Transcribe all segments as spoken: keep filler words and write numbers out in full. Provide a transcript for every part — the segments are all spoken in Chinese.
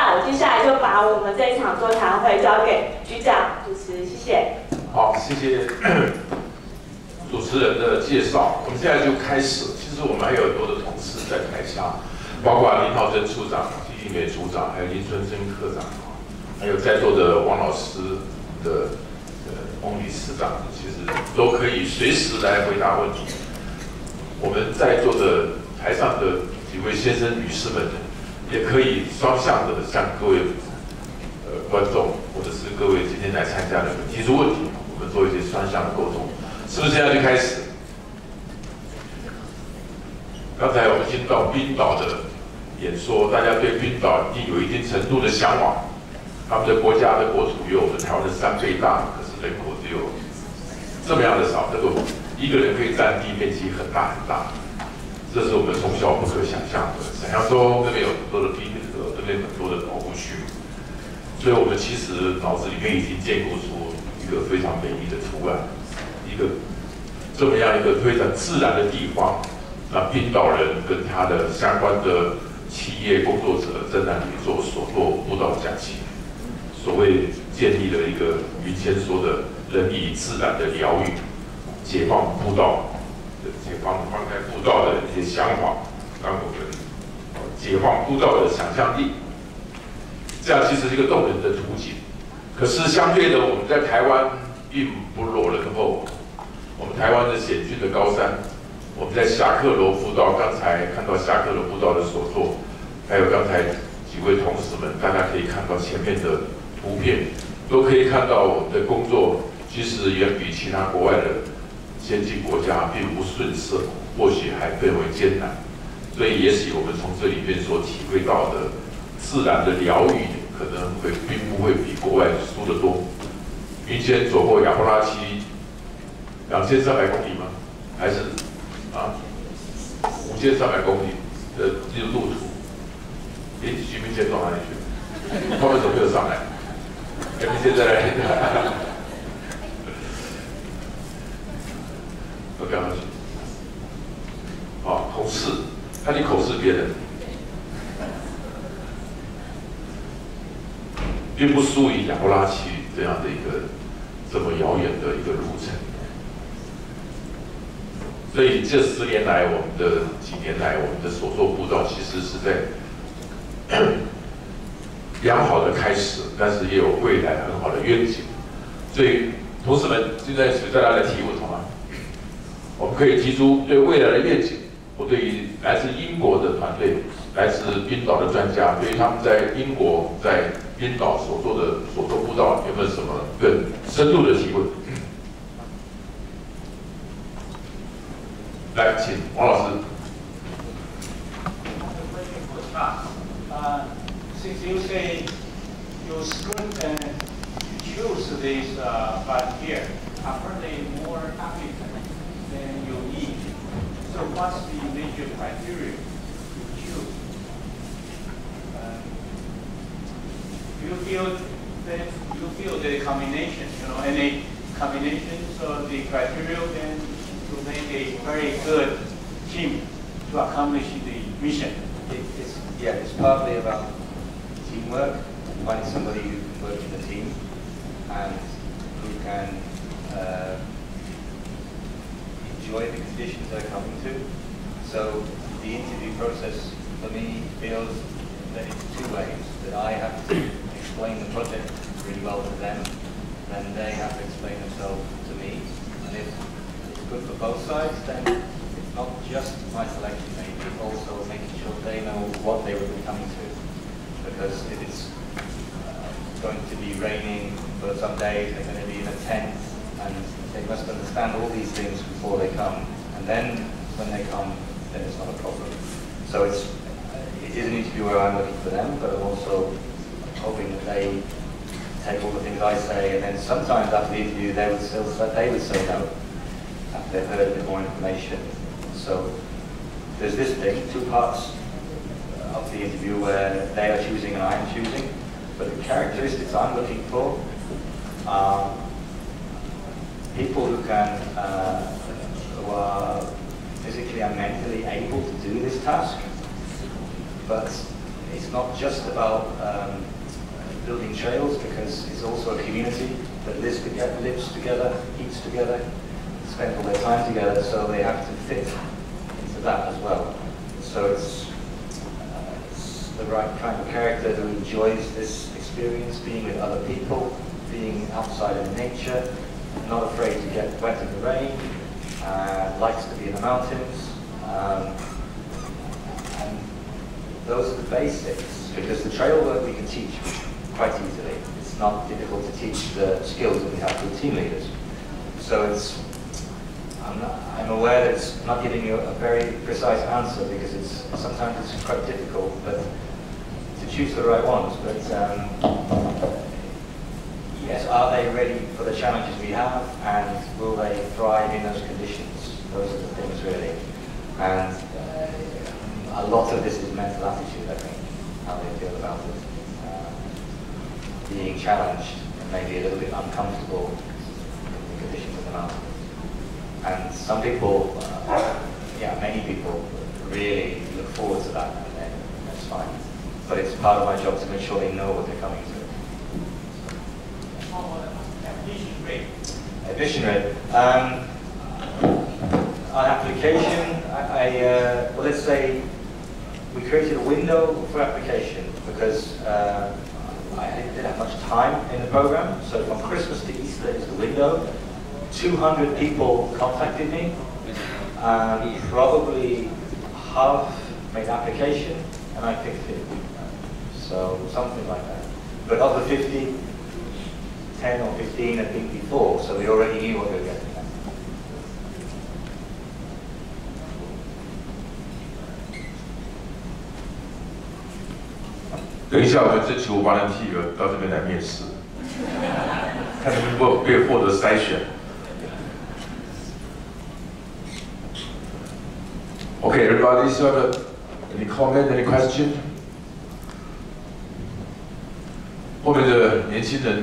那接下来就把我们这一场座谈会交给局长主持，谢谢。 好，谢谢主持人的介绍。我们现在就开始。其实我们还有很多的同事在台下，包括林浩珍处长、季玉美组长，还有林春生科长，还有在座的王老师的呃翁理事长，其实都可以随时来回答问题。我们在座的台上的几位先生、女士们，也可以双向的向各位呃观众或者是各位今天来参加的人提出问题，我们做一些双向的沟通。是不是现在就开始？刚才我们听到冰岛的演说，大家对冰岛已经有一定程度的向往。他们的国家的国土有我们台湾的三倍大，可是人口只有这么样的少，这个一个人可以占地面积很大很大。这是我们从小不可想象的。想象中那边有很多的冰河，那边很多的保护区，所以我们其实脑子里面已经建构出一个非常美丽的图案，一个这么样一个非常自然的地方。那冰岛人跟他的相关的企业工作者在那里做所做步道讲习，所谓建立了一个云谦说的人与自然的疗愈，解放步道。解放放开步道的一些想法，让我们解放步道的想象力，这样其实是一个动人的图景。可是相对的，我们在台湾并不落人后。我们台湾的险峻的高山，我们在侠客楼步道，刚才看到侠客楼步道的所作，还有刚才几位同事们，大家可以看到前面的图片，都可以看到我们的工作其实远比其他国外的先进国家并不顺遂，或许还更为艰难，所以也许我们从这里面所体会到的自然的疗愈，可能会并不会比国外输得多。云谦走过亚伯拉契两千三百公里吗？还是啊五千三百公里的这个路途？诶，徐明谦到哪里去？他们怎么没有上来？哎，明谦再来。都不要去。好，口试，看你口试别人，并不输于亚伯拉契这样的一个这么遥远的一个路程。所以这十年来，我们的几年来，我们的所作步道其实是在良好的开始，但是也有未来很好的愿景。所以，同事们，现在随大家来提问好吗？我们可以提出对未来的愿景。我对于来自英国的团队，来自冰岛的专家，对于他们在英国、在冰岛所做的所作步道，有没有什么更深度的提问？来，请王老师。 Uh, since you say you screen and you choose this uh, volunteer, apparently more applicants than you need. So what's the major criteria to choose? Uh, do you feel that you feel the combination, you know, any combinations of the criteria then to make a very good team to accomplish the mission? It, it's, yeah, it's partly about teamwork, finding somebody who can work in a team and who can uh, enjoy the conditions they're coming to. So the interview process for me feels that it's two ways, that I have to explain the project really well to them, then they have to explain themselves to me. And if it's good for both sides, then it's not just my selection maybe, it's also making sure they know what they will be coming to. Because if it's uh, going to be raining for some days, they're going to be in a tent, and they must understand all these things before they come. And then when they come, then it's not a problem. So it's, it is an interview where I'm looking for them, but I'm also hoping that they take all the things I say, and then sometimes after the interview they would still they would say no, after they've heard a bit more information. So there's this thing, two parts of the interview where they are choosing and I am choosing, but the characteristics I'm looking for are people who can, uh, who are physically and mentally able to do this task, but it's not just about um, building trails, because it's also a community that lives together, lives together, eats together, spend all their time together, so they have to fit into that as well. So it's, uh, it's the right kind of character who enjoys this experience, being with other people, being outside in nature, not afraid to get wet in the rain, uh, likes to be in the mountains. Um, and those are the basics, because the trail work we can teach quite easily. It's not difficult to teach the skills that we have with team leaders. So it's, I'm, not, I'm aware that it's not giving you a very precise answer, because it's sometimes it's quite difficult, but to choose the right ones. But um, yes, are they ready for the challenges we have, and will they thrive in those conditions? Those are the things really. And uh, a lot of this is mental attitude, I think, how they feel about it. Being challenged and maybe a little bit uncomfortable in the conditions of the mountain. And some people, uh, yeah, many people really look forward to that, and then that's fine. But it's part of my job to make sure they know what they're coming to. Admission rate. Admission rate. Um, on application, I, I uh, well, let's say we created a window for application because uh, I didn't have much time in the program, so from Christmas to Easter is the window. two hundred people contacted me, and probably half made application, and I picked fifty. So something like that. But of the fifty, ten or fifteen had been before, so we already knew what we were getting at. 等一下，我们征求 volunteer 到这边来面试，看能不能被获得筛选。Okay, everybody, so have any comment, any question? 后面的年轻人，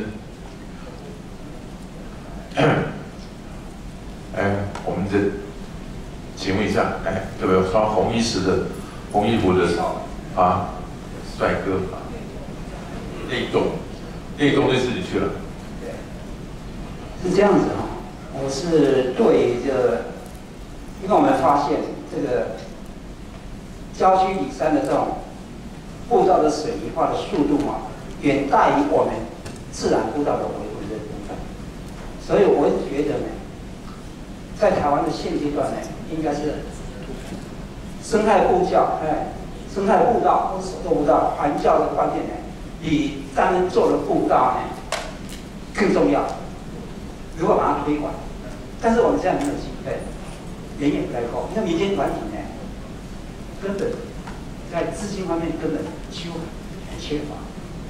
哎，我们这，请问一下，哎，这位穿红衣时的红衣服的啊？ 帅哥啊，内洞，内洞那次你去了？ 是这样子哈、哦，我是对这个，因为我们发现这个郊区里山的这种步道的水泥化的速度啊，远大于我们自然步道的维护的部分，所以我觉得呢，在台湾的现阶段呢，应该是生态步教，哎。 生态步道或手作步道、环教的观念呢，比咱们做的步道呢更重要。如果把它推广，但是我们现在没有经费，人也不太够，因为民间团体呢，根本在资金方面根本几乎很缺乏。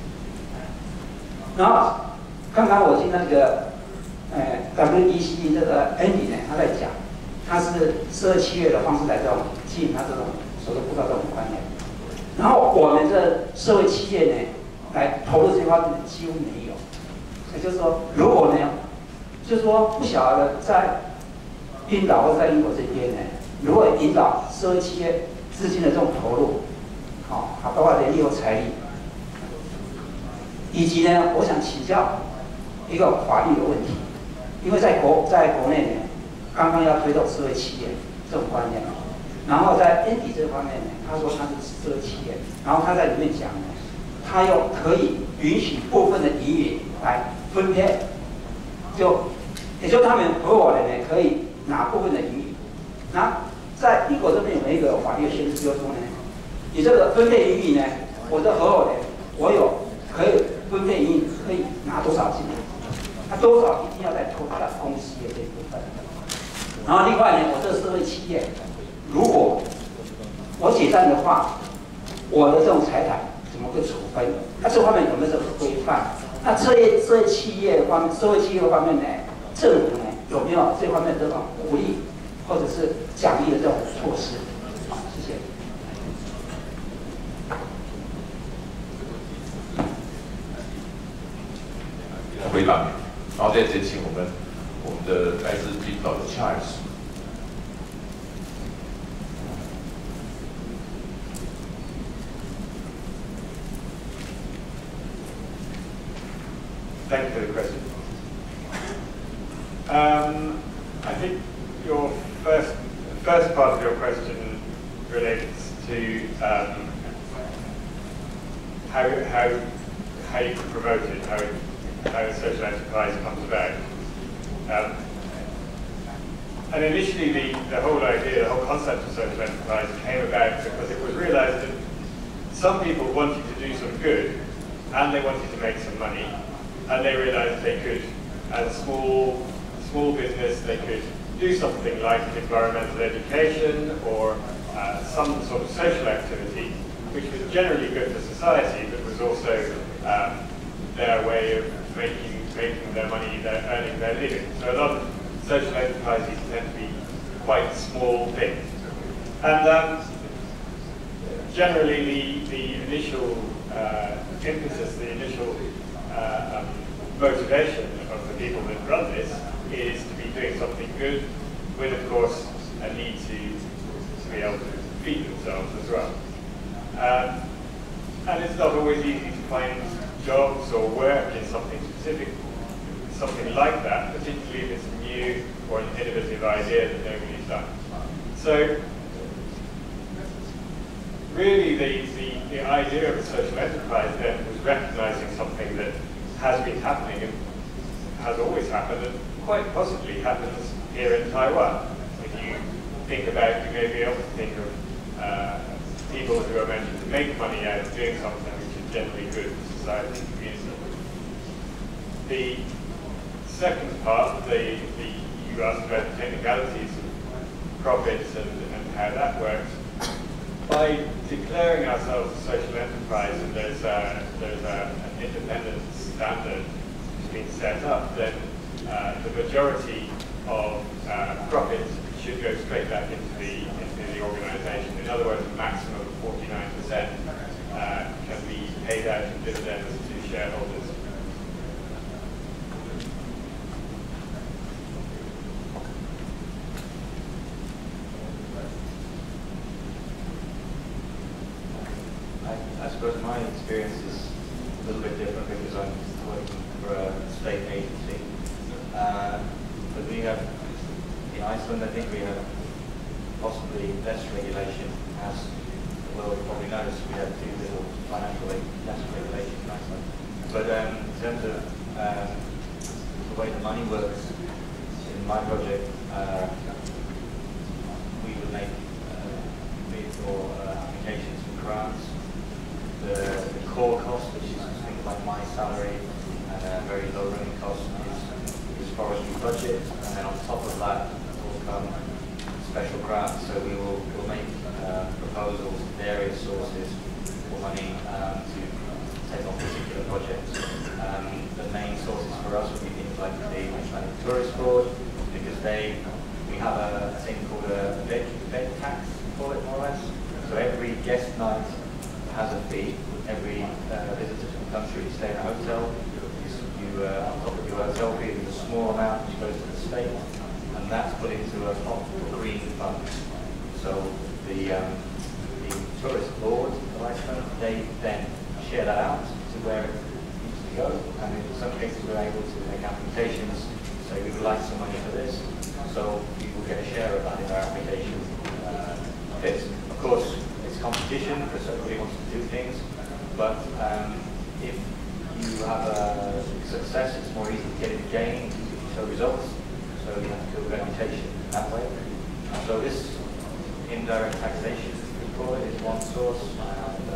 然后刚刚我听那个呃 W E C 这个 Andy 呢，他在讲，他是十二七月的方式来这种吸引他这种手作步道这种观念。 然后我们的社会企业呢，来投入这方面几乎没有。也就是说，如果呢，就是说不晓得在冰岛或在英国这边呢，如果引导社会企业资金的这种投入，好、哦，包括人力和财力，以及呢，我想请教一个法律的问题，因为在国在国内呢，刚刚要推动社会企业这种观念。 然后在 Andy 这方面呢，他说他是社会企业，然后他在里面讲呢，他又可以允许部分的盈余来分配，就也就他们合伙人呢可以拿部分的盈余。那在英国这边有没有一个法律限制，就是说呢，你这个分配盈余呢，我的合伙人我有可以分配盈余可以拿多少进来，他多少一定要在投他的公司业这一部分。然后另外呢，我这个社会企业。 如果我解散的话，我的这种财产怎么会处分？那这方面有没有这个规范？那这些这些企业方面，社会企业方面呢，政府呢有没有这方面的这种鼓励或者是奖励的这种措施？好，谢谢。 回答，然后再再请我们我们的来自冰岛的 Charles。 呃， Thank you for the question. Um, I think your first first part of your question relates to um, how how how you can promote it, how it, how a social enterprise comes about. Um, and initially, the the whole idea, the whole concept of social enterprise came about because it was realised that some people wanted to do some good, and they wanted to make some money, and they realised they could, as a small small business, they could do something like environmental education or uh, some sort of social activity, which was generally good for society, but was also um, their way of making making their money, their earning their living. So a lot of social enterprises tend to be quite small things, and um, generally the the initial uh, impetus, the initial uh, um, motivation of the people that run this is to be doing something good, with of course a need to, to be able to feed themselves as well. Um, and it's not always easy to find jobs or work in something specific, something like that, particularly if it's a new or an innovative idea that nobody's done. So really the, the, the idea of a social enterprise then was recognizing something that has been happening and has always happened and quite possibly happens here in Taiwan. If you think about, you may be able to think of uh, people who are managing to make money out of doing something which is generally good for society and community. The second part, the, the, you asked about the technicalities of profits and, and how that works. By declaring ourselves a social enterprise and there's, a, there's a, an independent standard that's been set up, then uh, the majority of uh, profits should go straight back into the, into the organisation. In other words, a maximum of forty-nine percent uh, can be paid out in dividends to shareholders. I suppose my experience is a little bit different because I'm working for a state agency. Uh, but we have, in Iceland, I think we have possibly less regulation. As the world probably knows, we have too little financial less regulation in Iceland. But um, in terms of um, the way the money works in my project, uh, we would make uh, bid for uh, applications for grants. The, the core cost, which is things like my salary and a very low running cost, is, is forestry budget, and then on top of that will come special grants. So we will we'll make uh, proposals, various sources for money um, to take on particular projects. Um, the main sources for us would be things like the Icelandic Tourist Board, because they we have a, a thing called a bed, bed tax, we call it more or less. So every guest night has a fee. Every uh, visitor to the country, you stay in a hotel, you, you uh, on top of your hotel fee, there's a small amount which goes to the state, and that's put into a pot for green fund. So the, um, the tourist board of Iceland, they then share that out to where it needs to go, and in some cases we're able to make applications, say we would like some money for this, so we will get a share of that in our application uh, fits. Of course, competition because everybody wants to do things, but um, if you have a success, it's more easy to get it gain if you show results, so you have to build reputation that way. So this indirect taxation, we call it, is one source, and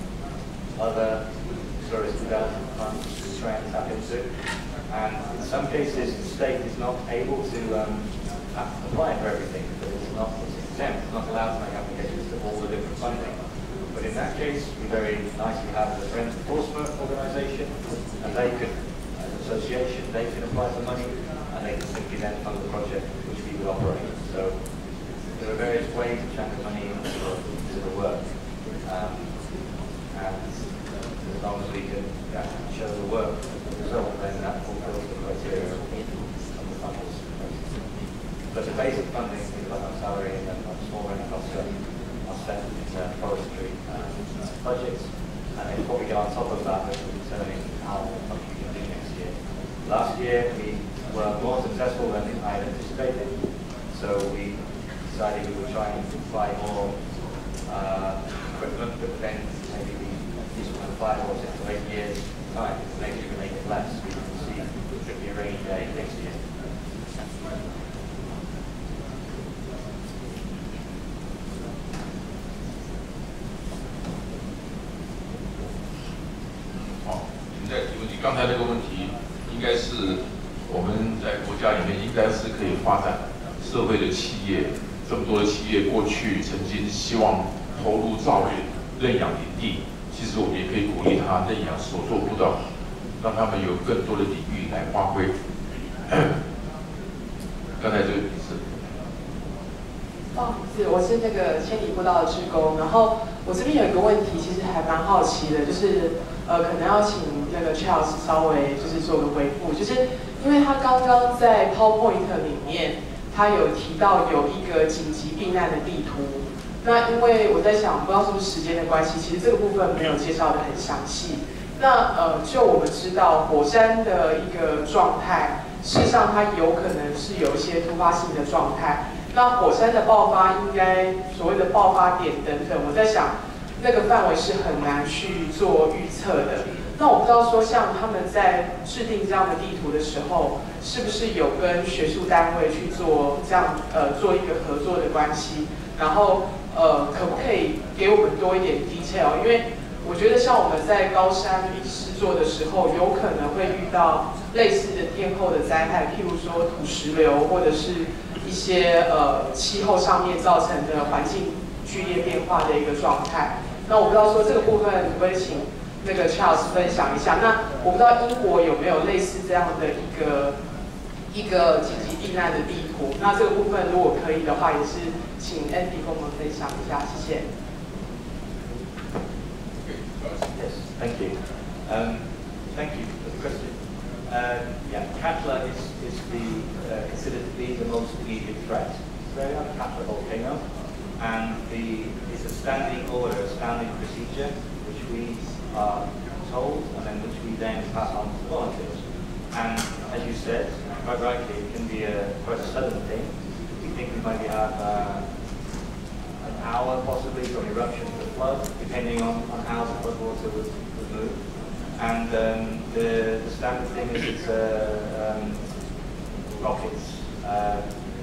uh, other tourist development funds try and tap into. And in some cases, the state is not able to um, apply for everything, because it's not exempt, it's not allowed to make applications to all the different funding. But in that case, we very nicely have the Friends of Portsmouth organisation, and they could, as an association, they can apply for money, and they can simply then fund the project which we would operate. So there are various ways of channel money into the, into the work. Um, and as long as we can yeah, show the work as a result, then that fulfills the criteria of the funders. But the basic funding, things like our salary and our small rental costs, are spent in uh, forestry uh, budgets, and then what we get on top of that is determining how much we can do next year. year we were more successful than I had anticipated, so we decided we would try and buy more uh, equipment, but then maybe we, at least in five or six or eight years time, maybe we can make it less. We can see it should be a rainy day next year. 好，现在提问题，刚才那个问题应该是我们在国家里面应该是可以发展社会的企业，这么多的企业过去曾经希望投入造园、认养林地，其实我们也可以鼓励他认养所做不到，让他们有更多的领域来发挥。刚才这个是。 哦，是，我是那个千里步道的志工，然后我这边有一个问题，其实还蛮好奇的，就是呃，可能要请那个 Charles 稍微就是做个回复，就是因为他刚刚在 PowerPoint 里面，他有提到有一个紧急避难的地图，那因为我在想，不知道是不是时间的关系，其实这个部分没有介绍的很详细。那呃，就我们知道火山的一个状态，事实上它有可能是有一些突发性的状态。那火山的爆发应该所谓的爆发点等等，我在想那个范围是很难去做预测的。那我不知道说像他们在制定这样的地图的时候，是不是有跟学术单位去做这样呃做一个合作的关系？然后呃可不可以给我们多一点 detail？ 因为我觉得像我们在高山施作的时候，有可能会遇到类似的天候的灾害，譬如说土石流或者是一些呃气候上面造成的环境剧烈变化的一个状态。那我不知道说这个部分可不可以请那个 Charles 分享一下？那我不知道英国有没有类似这样的一个一个紧急避难的地图？那这个部分如果可以的话，也是请 Andy 跟我们分享一下，谢谢。 Yes, thank you. Um, thank you for the question. Uh, yeah, Katla is, is the, uh, considered to be the most immediate threat. Australia, the Katla volcano, and the, it's a standing order, a standing procedure, which we are told, and then which we then pass on to volunteers. And as you said, quite rightly, it can be a quite a sudden thing. We think we might have uh, an hour possibly from eruption to flood, depending on, on how the flood water would, would move. And um, the, the standard thing is it's uh, um, rockets, uh,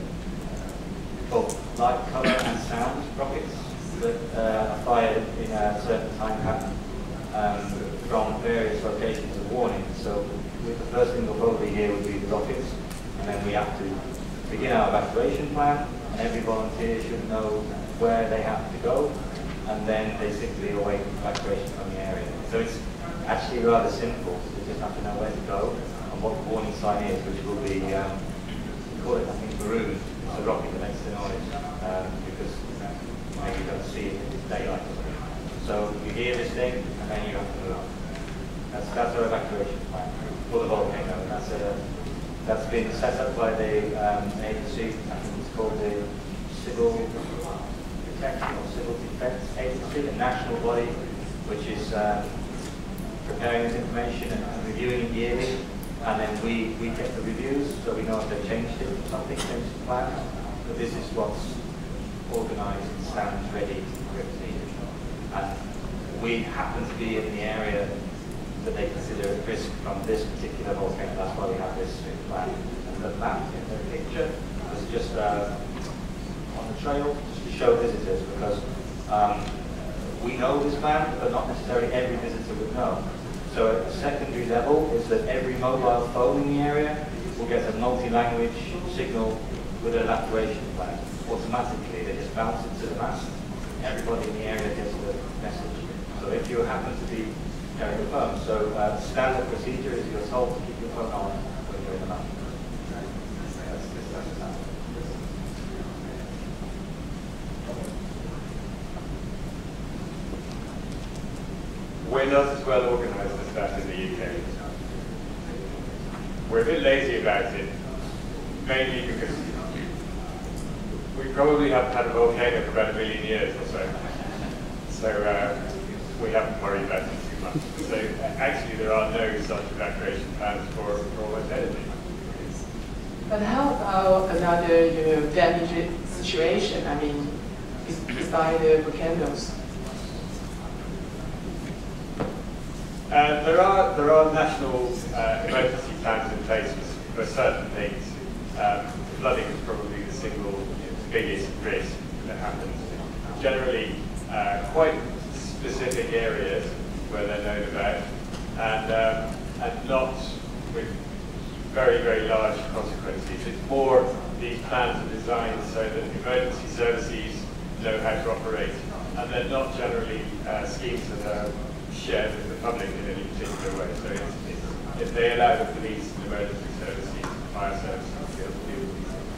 both light, colour and sound rockets that uh, are fired in a certain time pattern um, from various locations of warning. So the first thing we'll probably hear would be the rockets, and then we have to begin our evacuation plan, and every volunteer should know where they have to go, and then they simply await evacuation from the area. So it's actually rather simple. You just have to know where to go and what the warning sign is, which will be, um, we call it, I think, maroon. It's the rocket that makes the noise, um, because maybe you don't see it in it's daylight. So you hear this thing, and then you have to move on. That's, that's our evacuation plan for the volcano. That's, a, that's been set up by the um, agency, I think it's called the Civil Protection or Civil Defence Agency, a national body, which is um, preparing this information and reviewing it yearly, and then we, we get the reviews, so we know if they've changed it, if something changed the plan. But this is what's organised and stands ready for it. And we happen to be in the area that they consider at risk from this particular volcano. That's why we have this plan. And the map in the picture was just uh, on the trail, just to show visitors, because um, we know this plan, but not necessarily every visitor would know. So at the secondary level is that every mobile phone in the area will get a multi-language signal with an evacuation plan. Automatically, they just bounce it to the mast. Everybody in the area gets the message. So if you happen to be carrying a phone, so uh, standard procedure is you're told to keep your phone on when you're in the mountain. That's, that's that. We're not as well organised as that in the U K. We're a bit lazy about it, mainly because we probably haven't had a volcano for about a million years or so. So uh, we haven't worried about it too much. So actually there are no such evacuation plans for, for almost anything. But how about another, you know, damage situation? I mean, beside the volcanoes. Uh, there are there are national uh, emergency plans in place for, for certain things. Um, flooding is probably the single biggest risk that happens. Generally, uh, quite specific areas where they're known about, and um, and not with very very large consequences. It's more these plans are designed so that emergency services know how to operate, and they're not generally uh, schemes that are shared with the public in any particular way. So it's, it's, if they allow the police and emergency services, fire services to be able to deal with these things.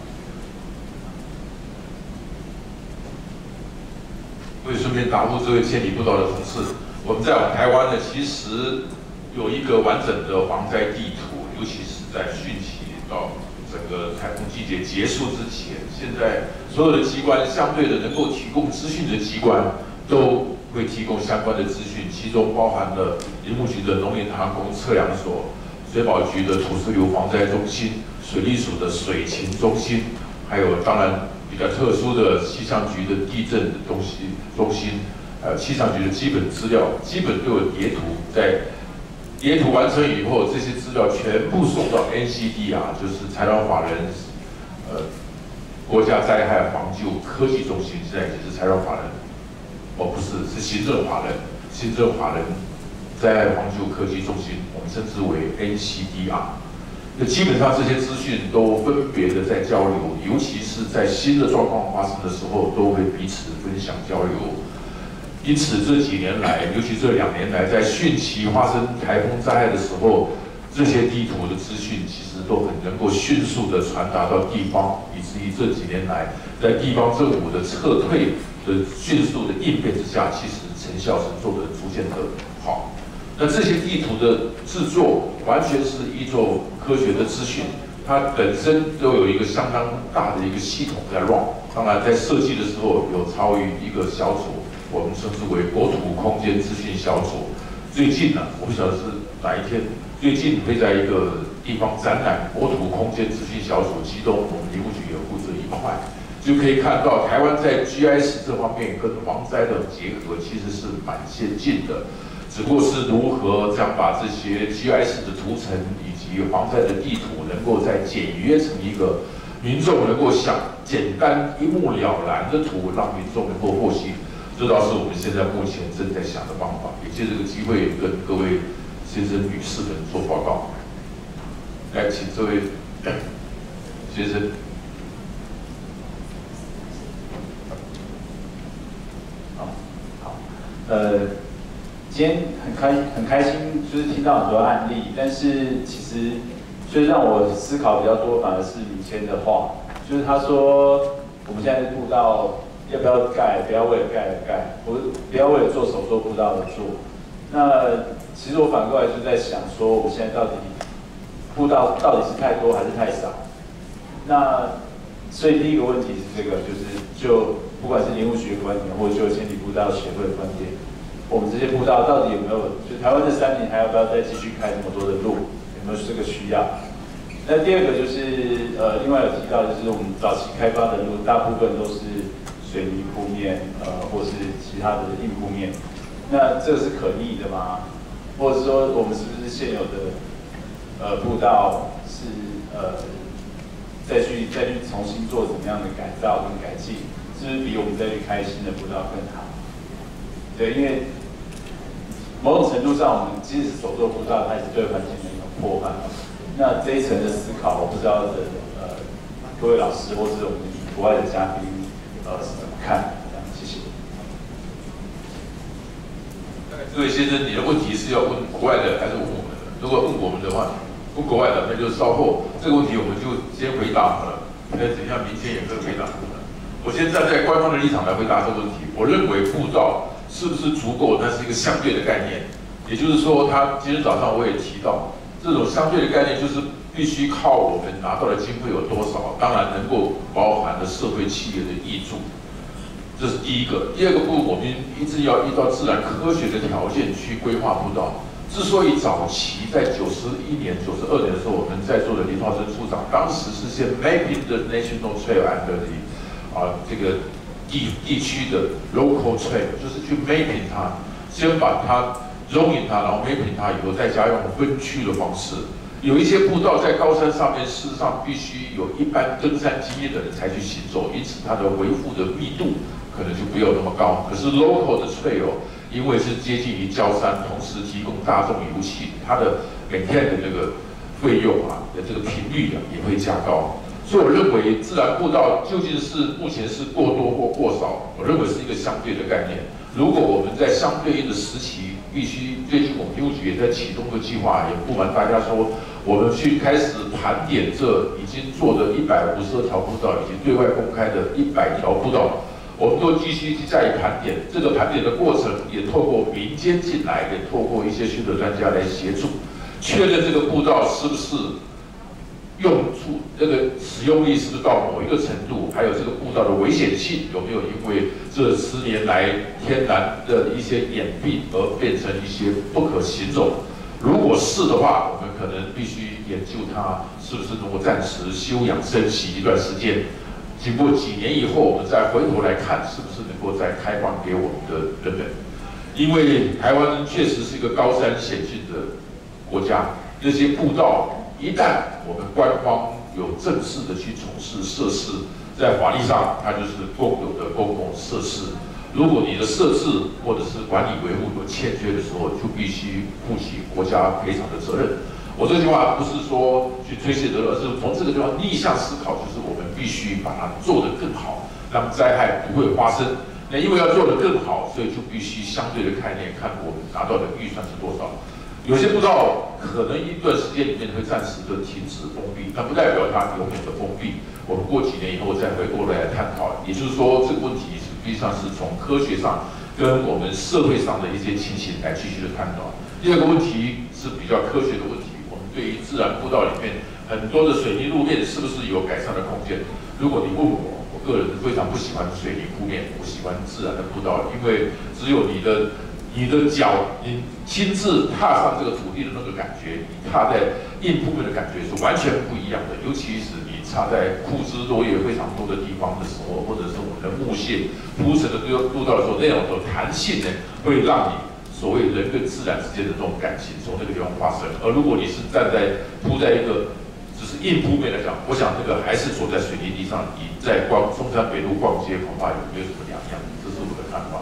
会顺便答复这位千里不倒的同事，我们在我们台湾呢，其实有一个完整的防灾地图，尤其是在汛期到整个台风季节结束之前，现在所有的机关相对的能够提供资讯的机关都会提供相关的资讯，其中包含了林务局的农林航空测量所、水保局的土石流防灾中心、水利署的水情中心，还有当然比较特殊的气象局的地震中心中心，还有气象局的基本资料，基本都有叠图。在叠图完成以后，这些资料全部送到 N C D R， 就是财团法人呃国家灾害防救科技中心，现在也是财团法人。 哦，不是，是行政法人，行政法人灾害防救科技中心，我们称之为 N C D R。那基本上这些资讯都分别的在交流，尤其是在新的状况发生的时候，都会彼此分享交流。因此这几年来，尤其这两年来，在汛期发生台风灾害的时候，这些地图的资讯其实都很能够迅速的传达到地方，以至于这几年来，在地方政府的撤退 的迅速的应变之下，其实成效是做得逐渐的好。那这些地图的制作完全是依照科学的资讯，它本身都有一个相当大的一个系统在 run。当然，在设计的时候有超于一个小组，我们称之为国土空间资讯小组。最近呢、啊，我不晓得是哪一天，最近会在一个地方展览国土空间资讯小组，其中我们林务局也负责一块。 就可以看到，台湾在 G I S 这方面跟防灾的结合其实是蛮先进的，只不过是如何这样把这些 G I S 的图层以及防灾的地图，能够再简约成一个民众能够想简单一目了然的图，让民众能够获悉。这倒是我们现在目前正在想的方法。也借这个机会跟各位先生、女士们做报告。来，请这位先生。 呃，今天很开很开心，就是听到很多案例，但是其实就是让我思考比较多，反而是民谦的话，就是他说我们现在步道要不要盖，不要为了盖而盖，不不要为了做手做步道而做。那其实我反过来就在想说，我们现在到底步道到底是太多还是太少？那所以第一个问题是这个，就是就。 不管是林务局的观点，或者就千里步道协会的观点，我们这些步道到底有没有？就台湾这三年还要不要再继续开那么多的路？有没有这个需要？那第二个就是呃，另外有提到就是我们早期开发的路，大部分都是水泥铺面，呃，或是其他的硬铺面。那这个是可逆的吗？或者说我们是不是现有的呃步道是呃再去再去重新做怎么样的改造跟改进？ 是不是比我们再去开新的步道更好？对，因为某种程度上，我们即使是手做步道，它也是对环境的一种破坏。那这一层的思考，我不知道的呃，各位老师或是我们国外的嘉宾，呃是怎么看？谢谢。 这位先生，你的问题是要问国外的还是问我们的？如果问我们的话，问国外的，那就稍后这个问题我们就先回答好了。那等一下明天也可以回答。 我先站在官方的立场来回答这个问题。我认为步道是不是足够，那是一个相对的概念。也就是说，他今天早上我也提到，这种相对的概念就是必须靠我们拿到的经费有多少，当然能够包含了社会企业的挹注，这是第一个。第二个部分，我们一直要依照自然科学的条件去规划步道。 之所以早期在九十一年、九十二年的时候，我们在座的林浩生处长，当时是先 mapping the national trail under the 啊这个地地区的 local trail， 就是去 mapping 它，先把它 zoning 它，然后 mapping 它以后，再加用分区的方式。有一些步道在高山上面，事实上必须有一般登山经验的人才去行走，因此它的维护的密度可能就没有那么高。可是 local 的 trail 因为是接近于郊山，同时提供大众游憩，它的每天的这个费用啊的这个频率啊也会加高。所以我认为自然步道究竟是目前是过多或过少，我认为是一个相对的概念。如果我们在相对应的时期，必须最近我们邮局也在启动个计划，也不瞒大家说，我们去开始盘点这已经做的一百五十二条步道，以及对外公开的一百条步道，我们都继续去加以盘点。这个盘点的过程也透过民间进来，也透过一些学者专家来协助，确认这个步道是不是用处这个使用力是不是到某一个程度，还有这个步道的危险性有没有因为这十年来天然的一些演变而变成一些不可行走。如果是的话，我们可能必须研究它是不是能够暂时休养生息一段时间。经过几年以后，我们再回头来看，是不是能够再开放给我们的人们？因为台湾确实是一个高山险峻的国家，这些步道。一旦我们官方有正式的去从事设施，在法律上它就是公有的公共设施。如果你的设置或者是管理维护有欠缺的时候，就必须负起国家赔偿的责任。我这句话不是说去推卸责任，而是从这个地方逆向思考，就是我们必须把它做得更好，让灾害不会发生。那因为要做得更好，所以就必须相对的概念，看我们拿到的预算是多少。有些步道可能一段时间里面会暂时的停止封闭，但不代表它永远的封闭。我们过几年以后再回过来探讨。也就是说，这个问题实际上是从科学上跟我们社会上的一些情形来继续的探讨。第二个问题是比较科学的问题，我们对于自然步道里面很多的水泥路面是不是有改善的空间？如果你问我，我个人非常不喜欢水泥铺面，我喜欢自然的步道，因为只有你的。你的脚，你亲自踏上这个土地的那个感觉，你踏在硬铺面的感觉是完全不一样的。尤其是你踏在枯枝落叶非常多的地方的时候，或者是我们的木屑铺成的步道的时候，那种的弹性呢，会让你所谓人跟自然之间的这种感情从那个地方发生。而如果你是站在铺在一个只是硬铺面来讲，我想这个还是走在水泥地上，你在逛中山北路逛街，恐怕也没有什么两样。这是我的看法。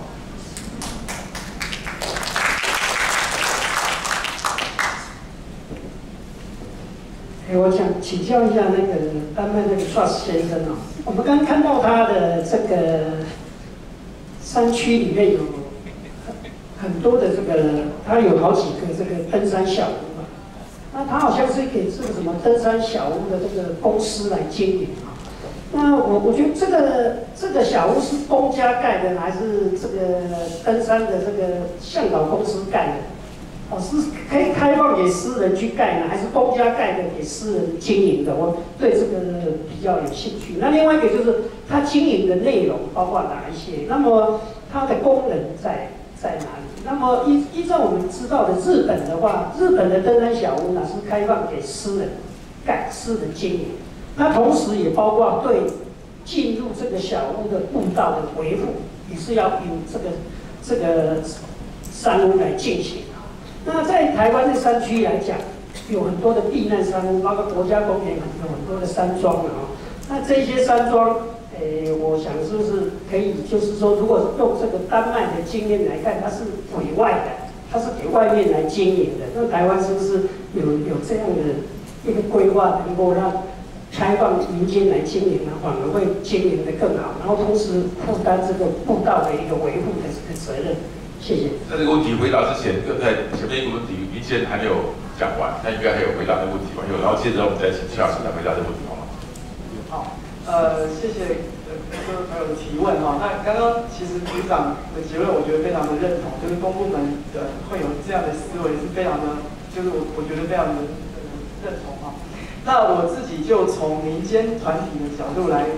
哎，我想请教一下那个丹麦那个 Truss 先生哦，我们刚看到他的这个山区里面有很多的这个，他有好几个这个登山小屋嘛，那他好像是给这个什么登山小屋的这个公司来经营啊。那我我觉得这个这个小屋是公家盖的，还是这个登山的这个向导公司盖的？哦，是可以开放给私人去盖呢，还是公家盖的给私人经营的？我对这个比较有兴趣。那另外一个就是它经营的内容包括哪一些？那么它的功能在在哪里？那么依依照我们知道的，日本的话，日本的登山小屋呢是开放给私人盖、私人经营，那同时也包括对进入这个小屋的步道的维护，也是要由这个这个山屋来进行。那在台湾的山区来讲，有很多的避难山屋，包括国家公园有很多的山庄啊。那这些山庄，诶，我想是不是可以，就是说，如果用这个丹麦的经验来看，它是委外的，它是给外面来经营的。那台湾是不是有有这样的一个规划，能够让开放民间来经营呢，反而会经营得更好，然后同时负担这个步道的一个维护的这个责任。谢谢。 在这个问题回答之前，刚才前面一个问题，明显还没有讲完，他应该还有回答的问题吧？有，然后接着我们再请邱老师来回答这个问题，好吗？ 好，呃，谢谢呃各位朋友的提问哈。那刚刚其实局长的结论，我觉得非常的认同，就是公部门的会有这样的思维是非常的，就是我我觉得非常的呃认同哈。那我自己就从民间团体的角度来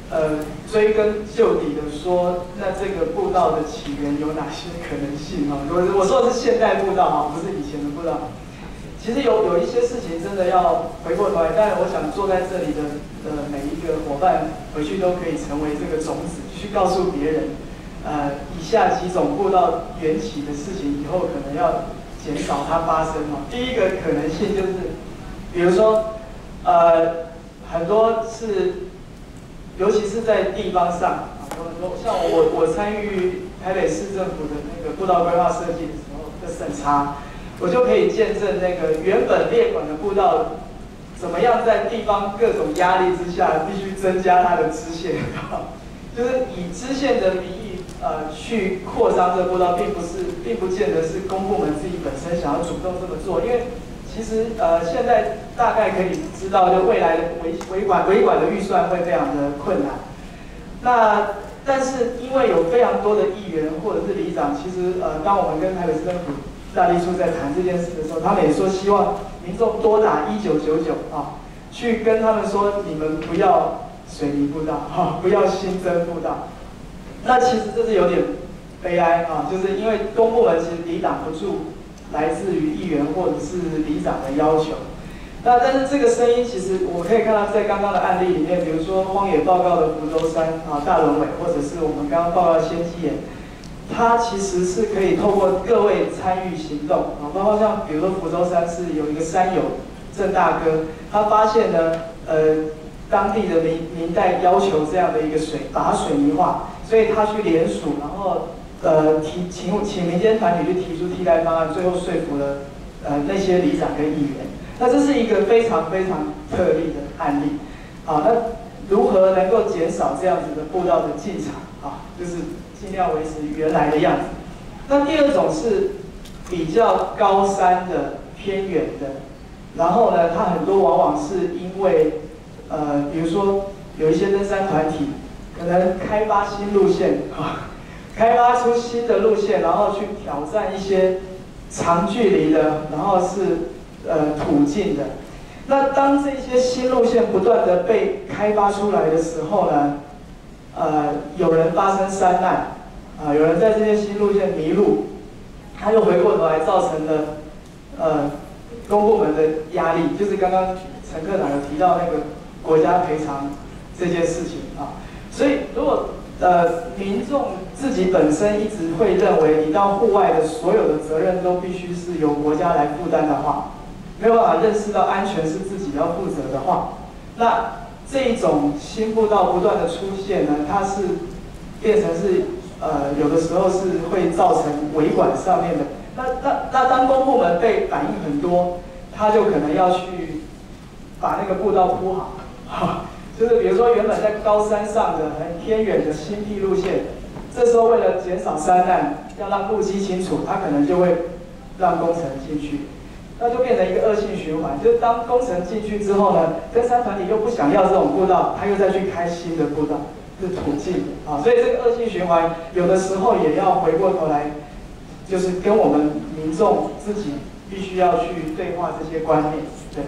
呃追根究底的说，那这个步道的起源有哪些可能性啊？我我说的是现代步道啊，不是以前的步道。其实有有一些事情真的要回过头来，当然我想坐在这里的的每一个伙伴回去都可以成为这个种子，去告诉别人，呃，以下几种步道缘起的事情，以后可能要减少它发生哦。第一个可能性就是，比如说，呃，很多是，尤其是在地方上啊，有很多像我我参与台北市政府的那个步道规划设计的时候的审查。我就可以见证那个原本列管的步道，怎么样在地方各种压力之下，必须增加它的支线，就是以支线的名义，呃，去扩张这个步道，并不是，并不见得是公部门自己本身想要主动这么做，因为其实呃现在大概可以知道，就未来的维维管维管的预算会非常的困难。那但是因为有非常多的议员或者是里长，其实呃，当我们跟台北市政府大力处在谈这件事的时候，他们也说希望民众多打一九九九啊，去跟他们说，你们不要水泥步道哈、啊，不要新增步道。那其实这是有点悲哀啊，就是因为公部门其实抵挡不住来自于议员或者是里长的要求。那但是这个声音其实我可以看到，在刚刚的案例里面，比如说荒野报告的福州山啊、大轮尾，或者是我们刚刚报告的仙鸡岩。它其实是可以透过各位参与行动啊，包括像比如说福州山是有一个山友郑大哥，他发现呢，呃，当地的民民代要求这样的一个水，把它水泥化，所以他去联署，然后呃提请请民间团体去提出替代方案，最后说服了呃那些里长跟议员。那这是一个非常非常特例的案例，啊，那如何能够减少这样子的步道的进场啊？就是尽量维持原来的样子。那第二种是比较高山的、偏远的，然后呢，它很多往往是因为，呃，比如说有一些登山团体可能开发新路线啊，开发出新的路线，然后去挑战一些长距离的，然后是呃途径的。那当这些新路线不断的被开发出来的时候呢？呃，有人发生山难，啊、呃，有人在这些新路线迷路，他又回过头来造成了，呃，公部门的压力，就是刚刚陈科长有提到那个国家赔偿这件事情啊。所以如果呃民众自己本身一直会认为你到户外的所有的责任都必须是由国家来负担的话，没有办法认识到安全是自己要负责的话，那。这一种新步道不断的出现呢，它是变成是呃有的时候是会造成维管上面的。那那那当公部门被反映很多，他就可能要去把那个步道铺好，哈，就是比如说原本在高山上的很偏远的新辟路线，这时候为了减少山难，要让路基清楚，他可能就会让工程进去。那就变成一个恶性循环，就是当工程进去之后呢，登山团体又不想要这种步道，他又再去开新的步道，是途径啊，所以这个恶性循环有的时候也要回过头来，就是跟我们民众自己必须要去对话这些观念，对。